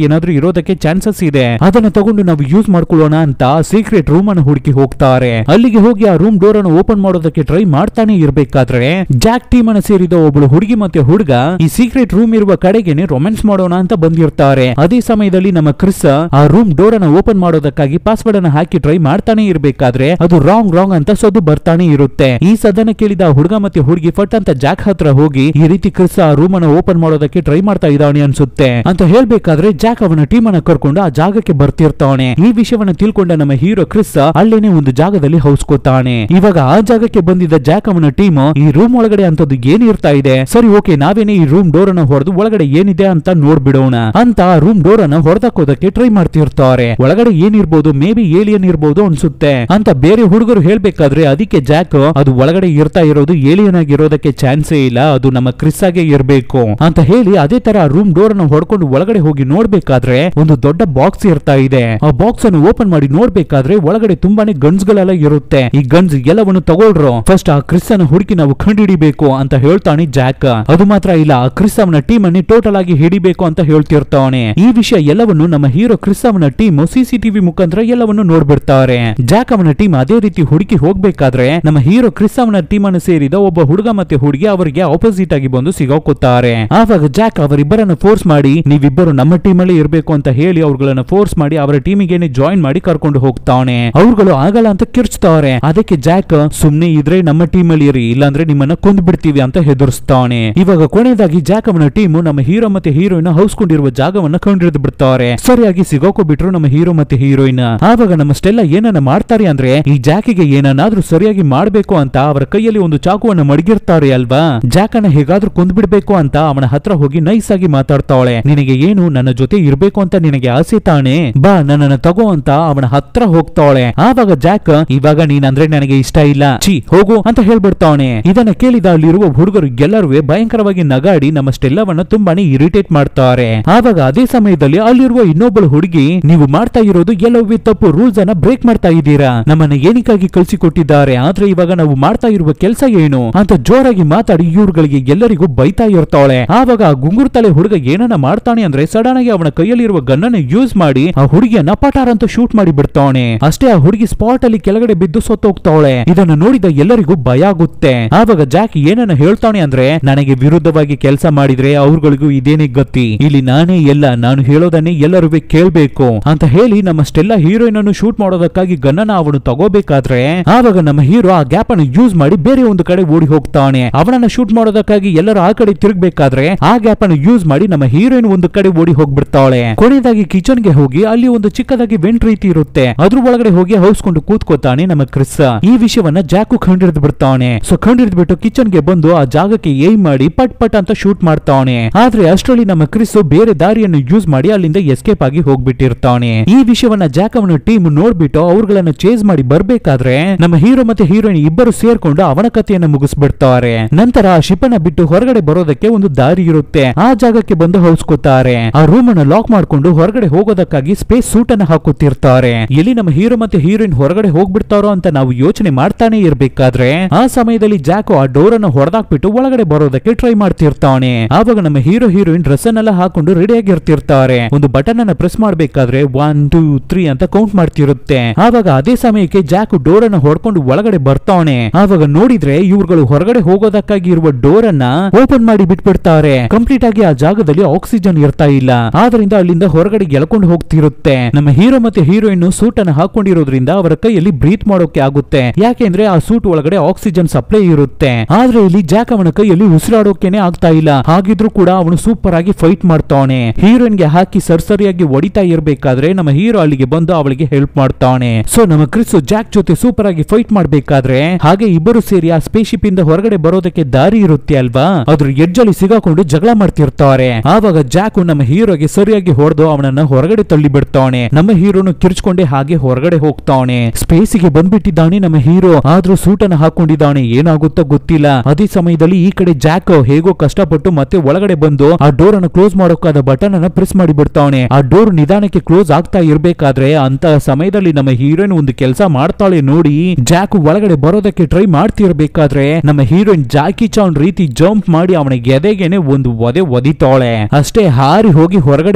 ಏನಾದ್ರೂ ಇರೋದಕ್ಕೆ ಚಾನ್ಸಸ್ ಇದೆ, ಅದನ್ನ ತಗೊಂಡು ನಾವು ಯೂಸ್ ಮಾಡ್ಕೊಳ್ಳೋಣ ಅಂತ ಸೀಕ್ರೆಟ್ ರೂಮ್ ಅನ್ನು ಹುಡುಕಿ ಹೋಗ್ತಾರೆ. ಅಲ್ಲಿಗೆ ಹೋಗಿ ಆ ರೂಮ್ ಡೋರ್ ಅನ್ನು ಓಪನ್ ಮಾಡೋದಕ್ಕೆ ಟ್ರೈ ಮಾಡ್ತಾನೆ ಇರ್ಬೇಕಾದ್ರೆ ಜಾಕ್ ಟೀಮ್ ಅನ್ನು ಸೇರಿದ ಒಬ್ಬಳು ಹುಡುಗಿ ಮತ್ತೆ ಹುಡುಗ ಈ ಸೀಕ್ರೆಟ್ ರೂಮ್ ಇರುವ ಕಡೆಗೇನೆ ರೊಮ್ಯಾನ್ಸ್ ಮಾಡೋಣ ಅಂತ ಬಂದಿರ್ತಾರೆ. ಅದೇ ಸಮಯದಲ್ಲಿ ನಮ್ಮ ಕ್ರಿಸ್ ಆ ರೂಮ್ ಡೋರ್ ಅನ್ನು ಓಪನ್ ಮಾಡೋದಕ್ಕಾಗಿ ಪಾಸ್ವರ್ಡ್ ಅನ್ನು ಹಾಕಿ ಟ್ರೈ ಮಾಡ್ತಾನೆ ಇರ್ಬೇಕಾದ್ರೆ ಅದು ರಾಂಗ್ ಅಂತ ಸದ್ದು ಬರ್ತಾನೆ ಇರುತ್ತೆ. ಈ ಸದನ ಕೇಳಿದ ಹುಡುಗ ಮತ್ತೆ ಹುಡುಗಿ ಫಟ್ ಅಂತ ಜಾಕ್ ಹತ್ರ ಹೋಗಿ ಈ ರೀತಿ ಕ್ರಿಸ್ ಆ ರೂಮ್ ಅನ್ನು ಓಪನ್ ಮಾಡೋದಕ್ಕೆ ಟ್ರೈ ಮಾಡ್ತಾ ಇದ್ದಾನೆ ಅನ್ಸುತ್ತೆ ಅಂತ ಹೇಳ್ಬೇಕಾದ್ರೆ ಜಾಕ್ ಅವನ ಟೀಮ್ ಅನ್ನ ಕರ್ಕೊಂಡು ಆ ಜಾಗಕ್ಕೆ ಬರ್ತಿರ್ತಾನೆ. ಈ ವಿಷಯವನ್ನ ತಿಳ್ಕೊಂಡ ನಮ್ಮ ಹೀರೋ ಕ್ರಿಸ್ ಅಲ್ಲೇನೆ ಒಂದು ಜಾಗದಲ್ಲಿ ಹೌಸ್ಕೋತಾನೆ. ಇವಾಗ ಆ ಜಾಗಕ್ಕೆ ಬಂದಿದ್ದ ಜಾಕ್ ಅವನ ಟೀಮ್ ಈ ರೂಮ್ ಒಳಗಡೆ ಅಂತದ್ದು ಏನಿರ್ತಾ ಇದೆ, ಸರಿ ಓಕೆ ನಾವೇನೆ ಈ ರೂಮ್ ಡೋರ್ ಅನ್ನು ಹೊಡೆದು ಒಳಗಡೆ ಏನಿದೆ ಅಂತ ನೋಡ್ಬಿಡೋಣ ಅಂತ ಆ ರೂಮ್ ಡೋರ್ ಅನ್ನು ಹೊಡೆದಾಕೋದಕ್ಕೆ ಟ್ರೈ ಮಾಡ್ತಿರ್ತಾರೆ. ಒಳಗಡೆ ಏನಿರ್ಬೋದು, ಮೇ ಬಿ ಏಲಿಯನ್ ಇರ್ಬೋದು ಅನ್ಸುತ್ತೆ ಅಂತ ಬೇರೆ ಹುಡುಗರು ಹೇಳ್ಬೇಕಾದ್ರೆ ಅದಕ್ಕೆ ಜಾಕ್ ಅದು ಒಳಗಡೆ ಇರ್ತಾ ಇರೋದು ಏಲಿಯನ್ ಆಗಿರೋದಕ್ಕೆ ಚಾನ್ಸೇ ಇಲ್ಲ, ಅದು ನಮ್ಮ ಕ್ರಿಸ್ ಆಗೆ ಇರ್ಬೇಕು ಅಂತ ಹೇಳಿ ಅದೇ ತರ ರೂಮ್ ಡೋರ್ ಅನ್ನು ಹೊಡ್ಕೊಂಡು ಒಳಗಡೆ ಹೋಗಿ ನೋಡ್ಬೇಕಾದ್ರೆ ಒಂದು ದೊಡ್ಡ ಬಾಕ್ಸ್ ಇರ್ತಾ ಇದೆ. ಆ ಬಾಕ್ಸ್ ಅನ್ನು ಓಪನ್ ಮಾಡಿ ನೋಡ್ಬೇಕಾದ್ರೆ ಒಳಗಡೆ ತುಂಬಾನೇ ಗನ್ಸ್ ಗಳೆಲ್ಲ ಇರುತ್ತೆ. ಈ ಗನ್ಸ್ ಎಲ್ಲವನ್ನು ತಗೊಳ್ರು, ಫಸ್ಟ್ ಆ ಕ್ರಿಸ್ ಅನ್ನು ಹುಡುಕಿ ನಾವು ಕಂಡು ಹಿಡಿಬೇಕು ಅಂತ ಹೇಳ್ತಾನೆ ಜಾಕ್. ಅದು ಮಾತ್ರ ಇಲ್ಲ, ಆ ಕ್ರಿಸ್ ಅವನ ಟೀಮ್ ಅನ್ನು ಟೋಟಲ್ ಆಗಿ ಹಿಡಿಬೇಕು ಅಂತ ಹೇಳ್ತಿರ್ತಾನೆ. ಈ ವಿಷಯ ಎಲ್ಲವನ್ನು ನಮ್ಮ ಹೀರೋ ಕ್ರಿಸ್ ಅವನ ಟೀಮ್ ಸಿಸಿಟಿವಿ ಮುಖಾಂತರ ಎಲ್ಲವನ್ನು ನೋಡ್ಬಿಡ್ತಾರೆ. ಜಾಕ್ ಅವನ ಟೀಮ್ ಅದೇ ರೀತಿ ಹುಡುಕಿ ಹೋಗ್ಬೇಕಾದ್ರೆ ನಮ್ಮ ಹೀರೋ ಕ್ರಿಸ್ ಅವನ ಟೀಮ್ ಅನ್ನು ಸೇರಿದ ಒಬ್ಬ ಹುಡುಗ ಮತ್ತೆ ಹುಡುಗಿ ಅವರಿಗೆ ಆಪೋಸಿಟ್ ಆಗಿ ಬಂದು ಸಿಗೋಕೋತಾರೆ. ಆವಾಗ ಜಾಕ್ ಅವರಿಬ್ಬರನ್ನು ಫೋರ್ಸ್ ಮಾಡಿ ನೀವಿಬ್ಬರು ನಮ್ಮ ಟೀಮ್ ಅಲ್ಲಿ ಇರಬೇಕು ಅಂತ ಹೇಳಿ ಅವ್ರಗಳನ್ನ ಫೋರ್ಸ್ ಮಾಡಿ ಅವರ ಟೀಮಿಗೆ ಜಾಯಿನ್ ಮಾಡಿ ಕರ್ಕೊಂಡು ಹೋಗ್ತಾನೆ. ಅವ್ರುಗಳು ಆಗಲ್ಲ ಅಂತ ಕಿರ್ಚ್ತಾರೆ. ಅದಕ್ಕೆ ಜಾಕ್ ಸುಮ್ನೆ ಇದ್ರೆ ನಮ್ಮ ಟೀಮ್ ಅಲ್ಲಿ ಇರಿ, ಇಲ್ಲಾಂದ್ರೆ ನಿಮ್ಮನ್ನ ಕೊಂದು ಬಿಡ್ತೀವಿ ಅಂತ ಹೆದರ್ಸ್ತಾನೆ. ಇವಾಗ ಕೊನೆಯದಾಗಿ ಜಾಕ್ ಅವನ ಟೀಮ್ ನಮ್ಮ ಹೀರೋ ಮತ್ತೆ ಹೀರೋಯಿನ್ ಹೌಸ್ಕೊಂಡಿರುವ ಜಾಗವನ್ನ ಕಂಡಿಡಿದು ಬಿಡ್ತಾರೆ. ಸರಿಯಾಗಿ ಸಿಗೋಕೋಬಿಟ್ರು ನಮ್ಮ ಹೀರೋ ಮತ್ತೆ ಹೀರೋಯಿನ್. ಆವಾಗ ನಮ್ಮ ಸ್ಟೆಲ್ಲಾ ಏನನ್ನ ಮಾಡ್ತಾರೆ ಅಂದ್ರೆ ಈ ಜಾಕಿಗೆ ಏನನ್ನಾದ್ರೂ ಸರಿಯಾಗಿ ಮಾಡ್ಬೇಕು ಅಂತ ಅವರ ಕೈಯಲ್ಲಿ ಒಂದು ಚಾಕುವನ್ನ ಮಡಗಿರ್ತಾರೆ ಅಲ್ವಾ. ಜಾಕ್ ಅನ್ನ ಹೇಗಾದ್ರೂ ಕೊಂದ್ಬಿಡ್ಬೇಕು ಅಂತ ಅವನ ಹತ್ರ ಹೋಗಿ ನೈಸ್ ಆಗಿ ಮಾತಾಡ್ತಾಳೆ. ನಿನಗೆ ಏನು ನನ್ನ ಜೊತೆ ಇರ್ಬೇಕು ಅಂತ ನಿನಗೆ ಆಸೆ ತಾನೆ, ಬಾ ನನ್ನನ್ನ ತಗೋ ಅಂತ ಅವನ ಹತ್ರ ಹೋಗ್ತಾಳೆ. ಆವಾಗ ಜಾಕ್ ಇವಾಗ ನೀನಂದ್ರೆ ನನಗೆ ಇಷ್ಟ ಇಲ್ಲ, ಛೀ ಹೋಗು ಅಂತ ಹೇಳ್ಬಿಡ್ತಾನೆ. ಇದನ್ನ ಕೇಳಿದ ಅಲ್ಲಿರುವ ಹುಡುಗರು ಎಲ್ಲರೂ ಭಯಂಕರವಾಗಿ ನಗಾಡಿ ನಮ್ಮ ಸ್ಟೆಲ್ಲವನ್ನ ತುಂಬಾನೇ ಇರಿಟೇಟ್ ಮಾಡ್ತಾರೆ. ಆವಾಗ ಅದೇ ಸಮಯದಲ್ಲಿ ಅಲ್ಲಿರುವ ಇನ್ನೊಬ್ಬಳು ಹುಡುಗಿ ನೀವು ಮಾಡ್ತಾ ಇರೋದು ಎಲ್ಲವೂ ತಪ್ಪು, ರೂಲ್ಸ್ ಅನ್ನ ಬ್ರೇಕ್ ಮಾಡ್ತಾ ಇದ್ದೀರಾ, ನಮ್ಮನ್ನ ಏನಕ್ಕಾಗಿ ಕಳಿಸಿಕೊಟ್ಟಿದ್ದಾರೆ, ಆದ್ರೆ ಇವಾಗ ನಾವು ಮಾಡ್ತಾ ಇರುವ ಕೆಲಸ ಏನು ಅಂತ ಜೋರಾಗಿ ಮಾತಾಡಿ ಇವ್ರುಗಳಿಗೆ ಎಲ್ಲರಿಗೂ ಬೈತಾ ಇರ್ತಾಳೆ. ಆವಾಗ ಆ ಗುಂಗುರು ತಲೆ ಹುಡುಗ ಏನನ್ನ ಮಾಡ್ತಾನೆ ಅಂದ್ರೆ ಸಡನ್ ಆಗಿ ಅವನ ಕೈಯಲ್ಲಿರುವ ಗನ್ನನ್ನು ಯೂಸ್ ಮಾಡಿ ಆ ಹುಡುಗಿಯನ್ನ ಪಟಾರ್ ಅಂತ ಶೂಟ್ ಮಾಡಿ ಬಿಡ್ತಾನೆ. ಅಷ್ಟೇ ಆ ಹುಡುಗಿ ಸ್ಪಾಟ್ ಅಲ್ಲಿ ಕೆಳಗಡೆ ಬಿದ್ದು ಸತ್ತೋಗ್ತಾಳೆ. ಇದನ್ನು ನೋಡಿದ ಎಲ್ಲರಿಗೂ ಭಯ ಆಗುತ್ತೆ. ಆವಾಗ ಜಾಕ್ ಏನನ್ನ ಹೇಳ್ತಾನೆ ಅಂದ್ರೆ ನನಗೆ ವಿರುದ್ಧವಾಗಿ ಕೆಲಸ ಮಾಡಿದ್ರೆ ಅವ್ರಗಳಿಗೂ ಇದೇನೇ ಗತಿ, ಇಲ್ಲಿ ನಾನೇ ಎಲ್ಲ, ನಾನು ಹೇಳೋದನ್ನೇ ಎಲ್ಲರೂ ಕೇಳ್ಬೇಕು ಅಂತ ಹೇಳಿ ನಮ್ಮ ಸ್ಟೆಲ್ಲಾ ಹೀರೋಯಿನ್ ಅನ್ನು ಶೂಟ್ ಮಾಡೋದಕ್ಕಾಗಿ ಗನ್ನನ ಅವನು ತಗೋಬೇಕಾದ್ರೆ ಆವಾಗ ನಮ್ಮ ಹೀರೋ ಆ ಗ್ಯಾಪ್ ಅನ್ನು ಯೂಸ್ ಮಾಡಿ ಬೇರೆ ಒಂದು ಕಡೆ ಓಡಿ ಹೋಗ್ತಾನೆ. ಅವನನ್ನ ಶೂಟ್ ಮಾಡೋದಕ್ಕಾಗಿ ಎಲ್ಲರೂ ಆ ಕಡೆ ತಿರುಗಬೇಕಾದ್ರೆ ಆ ಗ್ಯಾಪ್ ಅನ್ನು ಯೂಸ್ ಮಾಡಿ ನಮ್ಮ ಹೀರೋಯಿನ್ ಒಂದು ಕಡೆ ಓಡಿ ಹೋಗ್ಬಿಡ್ತಾಳೆ. ಕೊನೆಯದಾಗಿ ಕಿಚನ್ ಗೆ ಹೋಗಿ ಅಲ್ಲಿ ಒಂದು ಚಿಕ್ಕದಾಗಿ ವೆಂಟ್ ರೀತಿ ಇರುತ್ತೆ, ಅದ್ರ ಒಳಗಡೆ ಹೋಗಿ ಹೌಸ್ಕೊಂಡು ಕೂತ್ಕೋತಾನೆ ನಮ್ಮ ಕ್ರಿಸ್. ಈ ವಿಷಯವನ್ನ ಜಾಕು ಕಂಡಿಡಿದು ಬಿಡ್ತಾನೆ. ಸೊ ಕಂಡಿಡಿದು ಬಿಟ್ಟು ಕಿಚನ್ ಗೆ ಬಂದು ಆ ಜಾಗಕ್ಕೆ ಏಮ್ ಮಾಡಿ ಪಟ್ ಪಟ್ ಅಂತ ಶೂಟ್ ಮಾಡ್ತಾನೆ. ಆದ್ರೆ ಅಷ್ಟರಲ್ಲಿ ನಮ್ಮ ಕ್ರಿಸ್ ಬೇರೆ ದಾರಿಯನ್ನು ಯೂಸ್ ಮಾಡಿ ಅಲ್ಲಿಂದ ಎಸ್ಕೇಪ್ ಆಗಿ ಹೋಗ್ಬಿಟ್ಟಿರ್ತಾನೆ. ಈ ವಿಷಯವನ್ನ ಜಾಕ್ ಅವನ ಟೀಮ್ ನೋಡ್ಬಿಟ್ಟು ಅವ್ರಗಳನ್ನ ಚೇಸ್ ಮಾಡಿ ಬರ್ಬೇಕಾದ್ರೆ ನಮ್ಮ ಹೀರೋ ಮತ್ತೆ ಹೀರೋಯಿನ್ ಇಬ್ಬರು ಸೇರ್ಕೊಂಡು ಅವನ ಕಥೆಯನ್ನ ಮುಗಿಸ್ಬಿಡ್ತಾರೆ. ನಂತರ ಆ ಶಿಪ್ ಅನ್ನ ಬಿಟ್ಟು ಹೊರಗಡೆ ಬರೋದಕ್ಕೆ ಒಂದು ದಾರಿ ಇರುತ್ತೆ, ಆ ಜಾಗಕ್ಕೆ ಬಂದು ಹೌಸ್ಕೋತಾರೆ. ಆ ರೂಮ್ ಅನ್ನ ಲಾಕ್ ಮಾಡ್ಕೊಂಡು ಹೊರಗಡೆ ಹೋಗೋದಕ್ಕಾಗಿ ಸ್ಪೇಸ್ ಸೂಟ್ ಅನ್ನ ಹಾಕುತ್ತಿರ್ತಾರೆ. ಎಲ್ಲಿ ನಮ್ಮ ಹೀರೋ ಮತ್ತೆ ಹೀರೋಯಿನ್ ಹೊರಗಡೆ ಹೋಗ್ಬಿಡ್ತಾರೋ ಅಂತ ನಾವು ಯೋಚನೆ ಮಾಡ್ತಾನೆ ಇರ್ಬೇಕಾದ್ರೆ ಆ ಸಮಯದಲ್ಲಿ ಜಾಕ್ ಆ ಡೋರ್ ಅನ್ನು ಹೊಡೆದಾಕ್ಬಿಟ್ಟು ಒಳಗಡೆ ಬರೋದಕ್ಕೆ ಟ್ರೈ ಮಾಡ್ತಿರ್ತಾನೆ. ಆವಾಗ ನಮ್ಮ ಹೀರೋ ಹೀರೋಯಿನ್ ಡ್ರೆಸ್ ಅನ್ನೆಲ್ಲ ಹಾಕೊಂಡು ರೆಡಿ ಆಗಿರ್ತಿರ್ತಾರೆ. ಒಂದು ಬಟನ್ ಅನ್ನ ಪ್ರೆಸ್ ಮಾಡ್ಬೇಕಾದ್ರೆ 1 2 3 ಅಂತ ಕೌಂಟ್ ಮಾಡ್ತಿರುತ್ತೆ. ಆವಾಗ ಅದೇ ಸಮಯಕ್ಕೆ ಜಾಕ್ ಡೋರ್ ಅನ್ನ ಹೊಡ್ಕೊಂಡು ಒಳಗಡೆ ಬರ್ತಾನೆ. ಆವಾಗ ನೋಡಿದ್ರೆ ಇವ್ರುಗಳು ಹೊರಗಡೆ ಹೋಗೋದಕ್ಕಾಗಿ ಇರುವ ಡೋರ್ ಅನ್ನ ಓಪನ್ ಮಾಡಿ ಬಿಟ್ಬಿಡ್ತಾರೆ. ಕಂಪ್ಲೀಟ್ ಆಗಿ ಆ ಜಾಗದಲ್ಲಿ ಆಕ್ಸಿಜನ್ ಇರ್ತಾ ಇಲ್ಲ, ಆದ್ರಿಂದ ಅಲ್ಲಿಂದ ಹೊರಗಡೆ ಎಳ್ಕೊಂಡು ಹೋಗ್ತಿರುತ್ತೆ. ನಮ್ಮ ಹೀರೋ ಮತ್ತೆ ಹೀರೋಯಿನ್ ಸೂಟ್ ಅನ್ನ ಹಾಕೊಂಡಿರೋದ್ರಿಂದ ಅವರ ಕೈಯಲ್ಲಿ ಬ್ರೀತ್ ಮಾಡೋಕೆ ಆಗುತ್ತೆ, ಯಾಕೆಂದ್ರೆ ಆ ಸೂಟ್ ಒಳಗಡೆ ಆಕ್ಸಿಜನ್ ಸಪ್ಲೈ ಇರುತ್ತೆ. ಆದ್ರೆ ಇಲ್ಲಿ ಜಾಕ್ ಅವನ ಕೈಯಲ್ಲಿ ಉಸಿರಾಡೋಕೆನೆ ಆಗ್ತಾ ಇಲ್ಲ. ಹಾಗಿದ್ರು ಕೂಡ ಅವನು ಸೂಪರ್ ಆಗಿ ಫೈಟ್ ಮಾಡ್ತಾನೆ. ಹೀರೋಯಿನ್ ಗೆ ಹಾಕಿ ಸರಿಸರಿಯಾಗಿ ಹೊಡಿತಾ ಇರ್ಬೇಕಾದ್ರೆ ನಮ್ಮ ಹೀರೋ ಅಲ್ಲಿಗೆ ಬಂದು ಅವಳಿಗೆ ಹೆಲ್ಪ್ ಮಾಡ್ತಾನೆ. ಸೊ ನಮ್ಮ ಕ್ರಿಸ್ ಜಾಕ್ ಜೊತೆ ಸೂಪರ್ ಆಗಿ ಫೈಟ್ ಮಾಡ್ಬೇಕಾದ್ರೆ ಹಾಗೆ ಇಬ್ಬರು ಸೇರಿ ಆ ಸ್ಪೇಸ್ ಶಿಪ್ ಇಂದ ಹೊರಗಡೆ ಬರೋದಕ್ಕೆ ದಾರಿ ಇರುತ್ತೆ ಅಲ್ವಾ, ಅದ್ರ ಎಡ್ಜ್ ಅಲ್ಲಿ ಸಿಗಾಕೊಂಡು ಜಗಳ ಮಾಡ್ತಿರ್ತಾರೆ. ಆವಾಗ ಜಾಕ್ ನಮ್ಮ ಹೀರೋಗೆ ಸರಿಯಾಗಿ ಹೊಡೆದು ಅವನನ್ನ ಹೊರಗಡೆ ತಳ್ಳಿ ಬಿಡ್ತಾನೆ. ನಮ್ಮ ಹೀರೋನು ಕಿರ್ಚ್ಕೊಂಡೆ ಹಾಗೆ ಹೊರಗಡೆ ಹೋಗ್ತಾನೆ. ಸ್ಪೇಸ್ ಗೆ ಬಂದ್ಬಿಟ್ಟಿದ್ದಾನೆ ನಮ್ಮ ಹೀರೋ, ಆದ್ರೂ ಸೂಟ್ ಅನ್ನ ಹಾಕೊಂಡಿದ್ದಾನೆ, ಏನಾಗುತ್ತೋ ಗೊತ್ತಿಲ್ಲ. ಅದೇ ಸಮಯದಲ್ಲಿ ಈ ಕಡೆ ಜಾಕ್ ಹೇಗೋ ಕಷ್ಟಪಟ್ಟು ಮತ್ತೆ ಒಳಗಡೆ ಬಂದು ಆ ಡೋರ್ ಅನ್ನು ಕ್ಲೋಸ್ ಮಾಡೋಕಾದ ಬಟನ್ ಅನ್ನ ಪ್ರೆಸ್ ಮಾಡಿ ಬಿಡ್ತಾನೆ. ಆ ಡೋರ್ ನಿಧಾನಕ್ಕೆ ಕ್ಲೋಸ್ ಆಗ್ತಾ ಇರ್ಬೇಕಾದ್ರೆ ಅಂತ ಸಮಯದಲ್ಲಿ ನಮ್ಮ ಹೀರೋಯಿನ್ ಒಂದು ಕೆಲಸ ಮಾಡ್ತಾಳೆ ನೋಡಿ. ಜಾಕ್ ಒಳಗಡೆ ಬರೋದಕ್ಕೆ ಟ್ರೈ ಮಾಡ್ತಿರ್ಬೇಕಾದ್ರೆ ನಮ್ಮ ಹೀರೋಯಿನ್ ಜಾಕಿ ಚಾನ್ ರೀತಿ ಜಂಪ್ ಮಾಡಿ ಅವನ ಎದೆಗೆನೆ ಒಂದು ಒದೆ ಒದಿತಾಳೆ. ಅಷ್ಟೇ ಹಾರಿ ಹೋಗಿ ಹೊರಗಡೆ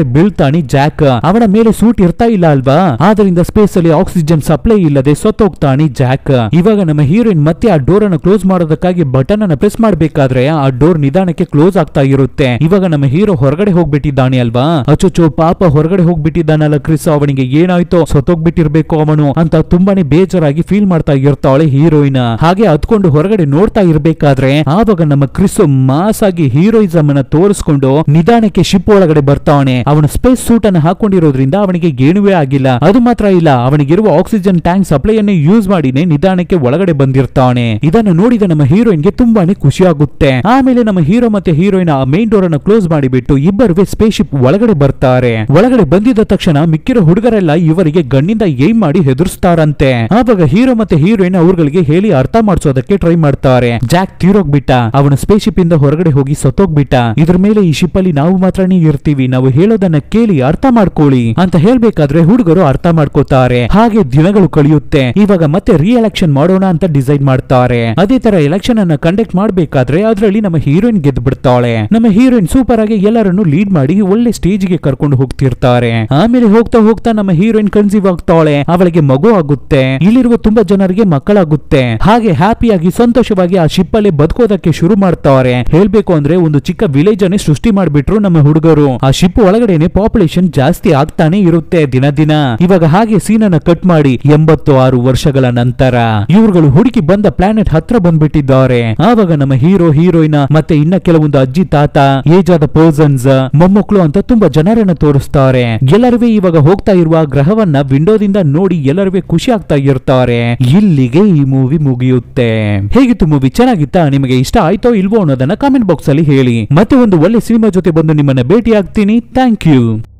ಕೆಳಗಡೆ ಬೀಳ್ತಾನೆ ಜಾಕ್. ಅವನ ಮೇಲೆ ಸೂಟ್ ಇರ್ತಾ ಇಲ್ಲ ಅಲ್ವಾ, ಆದ್ರಿಂದ ಸ್ಪೇಸ್ ಅಲ್ಲಿ ಆಕ್ಸಿಜನ್ ಸಪ್ಲೈ ಇಲ್ಲದೆ ಸತ್ತೋಗ್ತಾನೆ ಜಾಕ್. ಇವಾಗ ನಮ್ಮ ಹೀರೋಯಿನ್ ಮತ್ತೆ ಆ ಡೋರ್ ಅನ್ನು ಕ್ಲೋಸ್ ಮಾಡೋದಕ್ಕಾಗಿ ಬಟನ್ ಅನ್ನ ಪ್ರೆಸ್ ಮಾಡಬೇಕಾದ್ರೆ ಆ ಡೋರ್ ನಿಧಾನಕ್ಕೆ ಕ್ಲೋಸ್ ಆಗ್ತಾ ಇರುತ್ತೆ. ಇವಾಗ ನಮ್ಮ ಹೀರೋ ಹೊರಗಡೆ ಹೋಗ್ಬಿಟ್ಟಿದ್ದಾನೆ ಅಲ್ವಾ, ಅಚ್ಚೋಚೋ ಪಾಪ ಹೊರಗಡೆ ಹೋಗ್ಬಿಟ್ಟಿದ್ದಾನಲ್ಲ ಕ್ರಿಸ್, ಅವನಿಗೆ ಏನಾಯ್ತೋ ಸತ್ತೋಗ್ಬಿಟ್ಟಿರ್ಬೇಕು ಅವನು ಅಂತ ತುಂಬಾನೇ ಬೇಜಾರಾಗಿ ಫೀಲ್ ಮಾಡ್ತಾ ಇರ್ತಾಳೆ ಹೀರೋಯಿನ್. ಹಾಗೆ ಹತ್ಕೊಂಡು ಹೊರಗಡೆ ನೋಡ್ತಾ ಇರ್ಬೇಕಾದ್ರೆ ಆವಾಗ ನಮ್ಮ ಕ್ರಿಸ್ ಮಾಸ್ ಆಗಿ ಹೀರೋಯಿಸಮ್ ಅನ್ನ ತೋರಿಸ್ಕೊಂಡು ನಿಧಾನಕ್ಕೆ ಶಿಪ್ ಒಳಗಡೆ ಬರ್ತಾವನೆ. ಅವನು ಸ್ಪೇಸ್ ಸೂಟ್ ಅನ್ನು ಹಾಕೊಂಡಿರೋದ್ರಿಂದ ಅವನಿಗೆ ಏನುವೇ ಆಗಿಲ್ಲ. ಅದು ಮಾತ್ರ ಇಲ್ಲ, ಅವನಿಗಿರುವ ಆಕ್ಸಿಜನ್ ಟ್ಯಾಂಕ್ ಸಪ್ಲೈ ಅನ್ನು ಯೂಸ್ ಮಾಡಿನೇ ನಿಧಾನಕ್ಕೆ ಒಳಗಡೆ ಬಂದಿರ್ತಾನೆ. ಇದನ್ನು ನೋಡಿದ ನಮ್ಮ ಹೀರೋಯಿನ್ ಗೆ ತುಂಬಾನೇ ಖುಷಿ ಆಗುತ್ತೆ. ಆಮೇಲೆ ನಮ್ಮ ಹೀರೋ ಮತ್ತೆ ಹೀರೋಯಿನ್ ಆ ಮೇನ್ ಡೋರ್ ಅನ್ನು ಕ್ಲೋಸ್ ಮಾಡಿಬಿಟ್ಟು ಇಬ್ಬರುವೆ ಸ್ಪೇಸ್ ಶಿಪ್ ಒಳಗಡೆ ಬರ್ತಾರೆ. ಒಳಗಡೆ ಬಂದಿದ್ದ ತಕ್ಷಣ ಮಿಕ್ಕಿರೋ ಹುಡುಗರೆಲ್ಲ ಇವರಿಗೆ ಗಣ್ಣಿಂದ ಏಮ್ ಮಾಡಿ ಹೆದರ್ಸ್ತಾರಂತೆ. ಆವಾಗ ಹೀರೋ ಮತ್ತೆ ಹೀರೋಯಿನ್ ಅವ್ರಗಳಿಗೆ ಹೇಳಿ ಅರ್ಥ ಮಾಡಿಸೋದಕ್ಕೆ ಟ್ರೈ ಮಾಡ್ತಾರೆ. ಜಾಕ್ ತೀರೋಗ್ಬಿಟ್ಟ, ಅವನ ಸ್ಪೇಸ್ ಶಿಪ್ ಇಂದ ಹೊರಗಡೆ ಹೋಗಿ ಸತ್ತೋಗ್ಬಿಟ್ಟ. ಇದ್ರ ಮೇಲೆ ಈ ಶಿಪ್ ಅಲ್ಲಿ ನಾವು ಮಾತ್ರನೇ ಇರ್ತೀವಿ, ನಾವು ಹೇಳೋದನ್ನ ಕೇಳಿ ಅರ್ಥ ಮಾಡ್ಕೊಳ್ಳಿ ಅಂತ ಹೇಳ್ಬೇಕಾದ್ರೆ ಹುಡುಗರು ಅರ್ಥ ಮಾಡ್ಕೋತಾರೆ. ಹಾಗೆ ದಿನಗಳು ಕಳೆಯುತ್ತೆ. ಇವಾಗ ಮತ್ತೆ ರೀ ಎಲೆಕ್ಷನ್ ಮಾಡೋಣ ಅಂತ ಡಿಸೈಡ್ ಮಾಡ್ತಾರೆ. ಅದೇ ತರ ಎಲೆಕ್ಷನ್ ಅನ್ನ ಕಂಡಕ್ಟ್ ಮಾಡ್ಬೇಕಾದ್ರೆ ಅದರಲ್ಲಿ ನಮ್ಮ ಹೀರೋಯಿನ್ ಗೆದ್ದು ಬಿಡ್ತಾಳೆ. ನಮ್ಮ ಹೀರೋಯಿನ್ ಸೂಪರ್ ಆಗಿ ಎಲ್ಲರನ್ನು ಲೀಡ್ ಮಾಡಿ ಒಳ್ಳೆ ಸ್ಟೇಜ್ ಗೆ ಕರ್ಕೊಂಡು ಹೋಗ್ತಿರ್ತಾರೆ. ಆಮೇಲೆ ಹೋಗ್ತಾ ಹೋಗ್ತಾ ನಮ್ಮ ಹೀರೋಯಿನ್ ಕನ್ಸೀವ್ ಆಗ್ತಾಳೆ, ಅವಳಿಗೆ ಮಗು ಆಗುತ್ತೆ. ಇಲ್ಲಿರುವ ತುಂಬಾ ಜನರಿಗೆ ಮಕ್ಕಳಾಗುತ್ತೆ. ಹಾಗೆ ಹ್ಯಾಪಿಯಾಗಿ ಸಂತೋಷವಾಗಿ ಆ ಶಿಪ್ ಅಲ್ಲಿ ಬದುಕೋದಕ್ಕೆ ಶುರು ಮಾಡ್ತಾರೆ. ಹೇಳ್ಬೇಕು ಅಂದ್ರೆ ಒಂದು ಚಿಕ್ಕ ವಿಲೇಜ್ ಅನ್ನೇ ಸೃಷ್ಟಿ ಮಾಡ್ಬಿಟ್ರು ನಮ್ಮ ಹುಡುಗರು. ಆ ಶಿಪ್ ಒಳಗಡೆನೆ ಪಾಪ್ಯುಲೇಷನ್ ಜಾಸ್ತಿ ಆಗ್ತಾನೆ ಇರುತ್ತೆ ದಿನ ದಿನ. ಇವಾಗ ಹಾಗೆ ಸೀನ್ ಅನ್ನ ಕಟ್ ಮಾಡಿ 86 ವರ್ಷಗಳ ನಂತರ ಇವ್ರುಗಳು ಹುಡುಕಿ ಬಂದ ಪ್ಲಾನೆಟ್ ಹತ್ರ ಬಂದ್ಬಿಟ್ಟಿದ್ದಾರೆ. ಆವಾಗ ನಮ್ಮ ಹೀರೋ ಹೀರೋಯಿನ್ ಮತ್ತೆ ಇನ್ನ ಕೆಲವೊಂದು ಅಜ್ಜಿ ತಾತ, ಏಜ್ ಆದ ಪರ್ಸನ್ಸ್, ಮೊಮ್ಮಕ್ಕಳು ಅಂತ ತುಂಬಾ ಜನರನ್ನ ತೋರಿಸ್ತಾರೆ. ಎಲ್ಲರೂ ಇವಾಗ ಹೋಗ್ತಾ ಇರುವ ಗ್ರಹವನ್ನ ವಿಂಡೋದಿಂದ ನೋಡಿ ಎಲ್ಲರೂ ಖುಷಿ ಆಗ್ತಾ ಇರ್ತಾರೆ. ಇಲ್ಲಿಗೆ ಈ ಮೂವಿ ಮುಗಿಯುತ್ತೆ. ಹೇಗಿತ್ತು ಮೂವಿ? ಚೆನ್ನಾಗಿತ್ತಾ? ನಿಮಗೆ ಇಷ್ಟ ಆಯ್ತೋ ಇಲ್ವೋ ಅನ್ನೋದನ್ನ ಕಾಮೆಂಟ್ ಬಾಕ್ಸ್ ಅಲ್ಲಿ ಹೇಳಿ. ಮತ್ತೆ ಒಂದು ಒಳ್ಳೆ ಸಿನಿಮಾ ಜೊತೆ ಬಂದು ನಿಮ್ಮನ್ನ ಭೇಟಿ ಆಗ್ತೀನಿ. Thank you.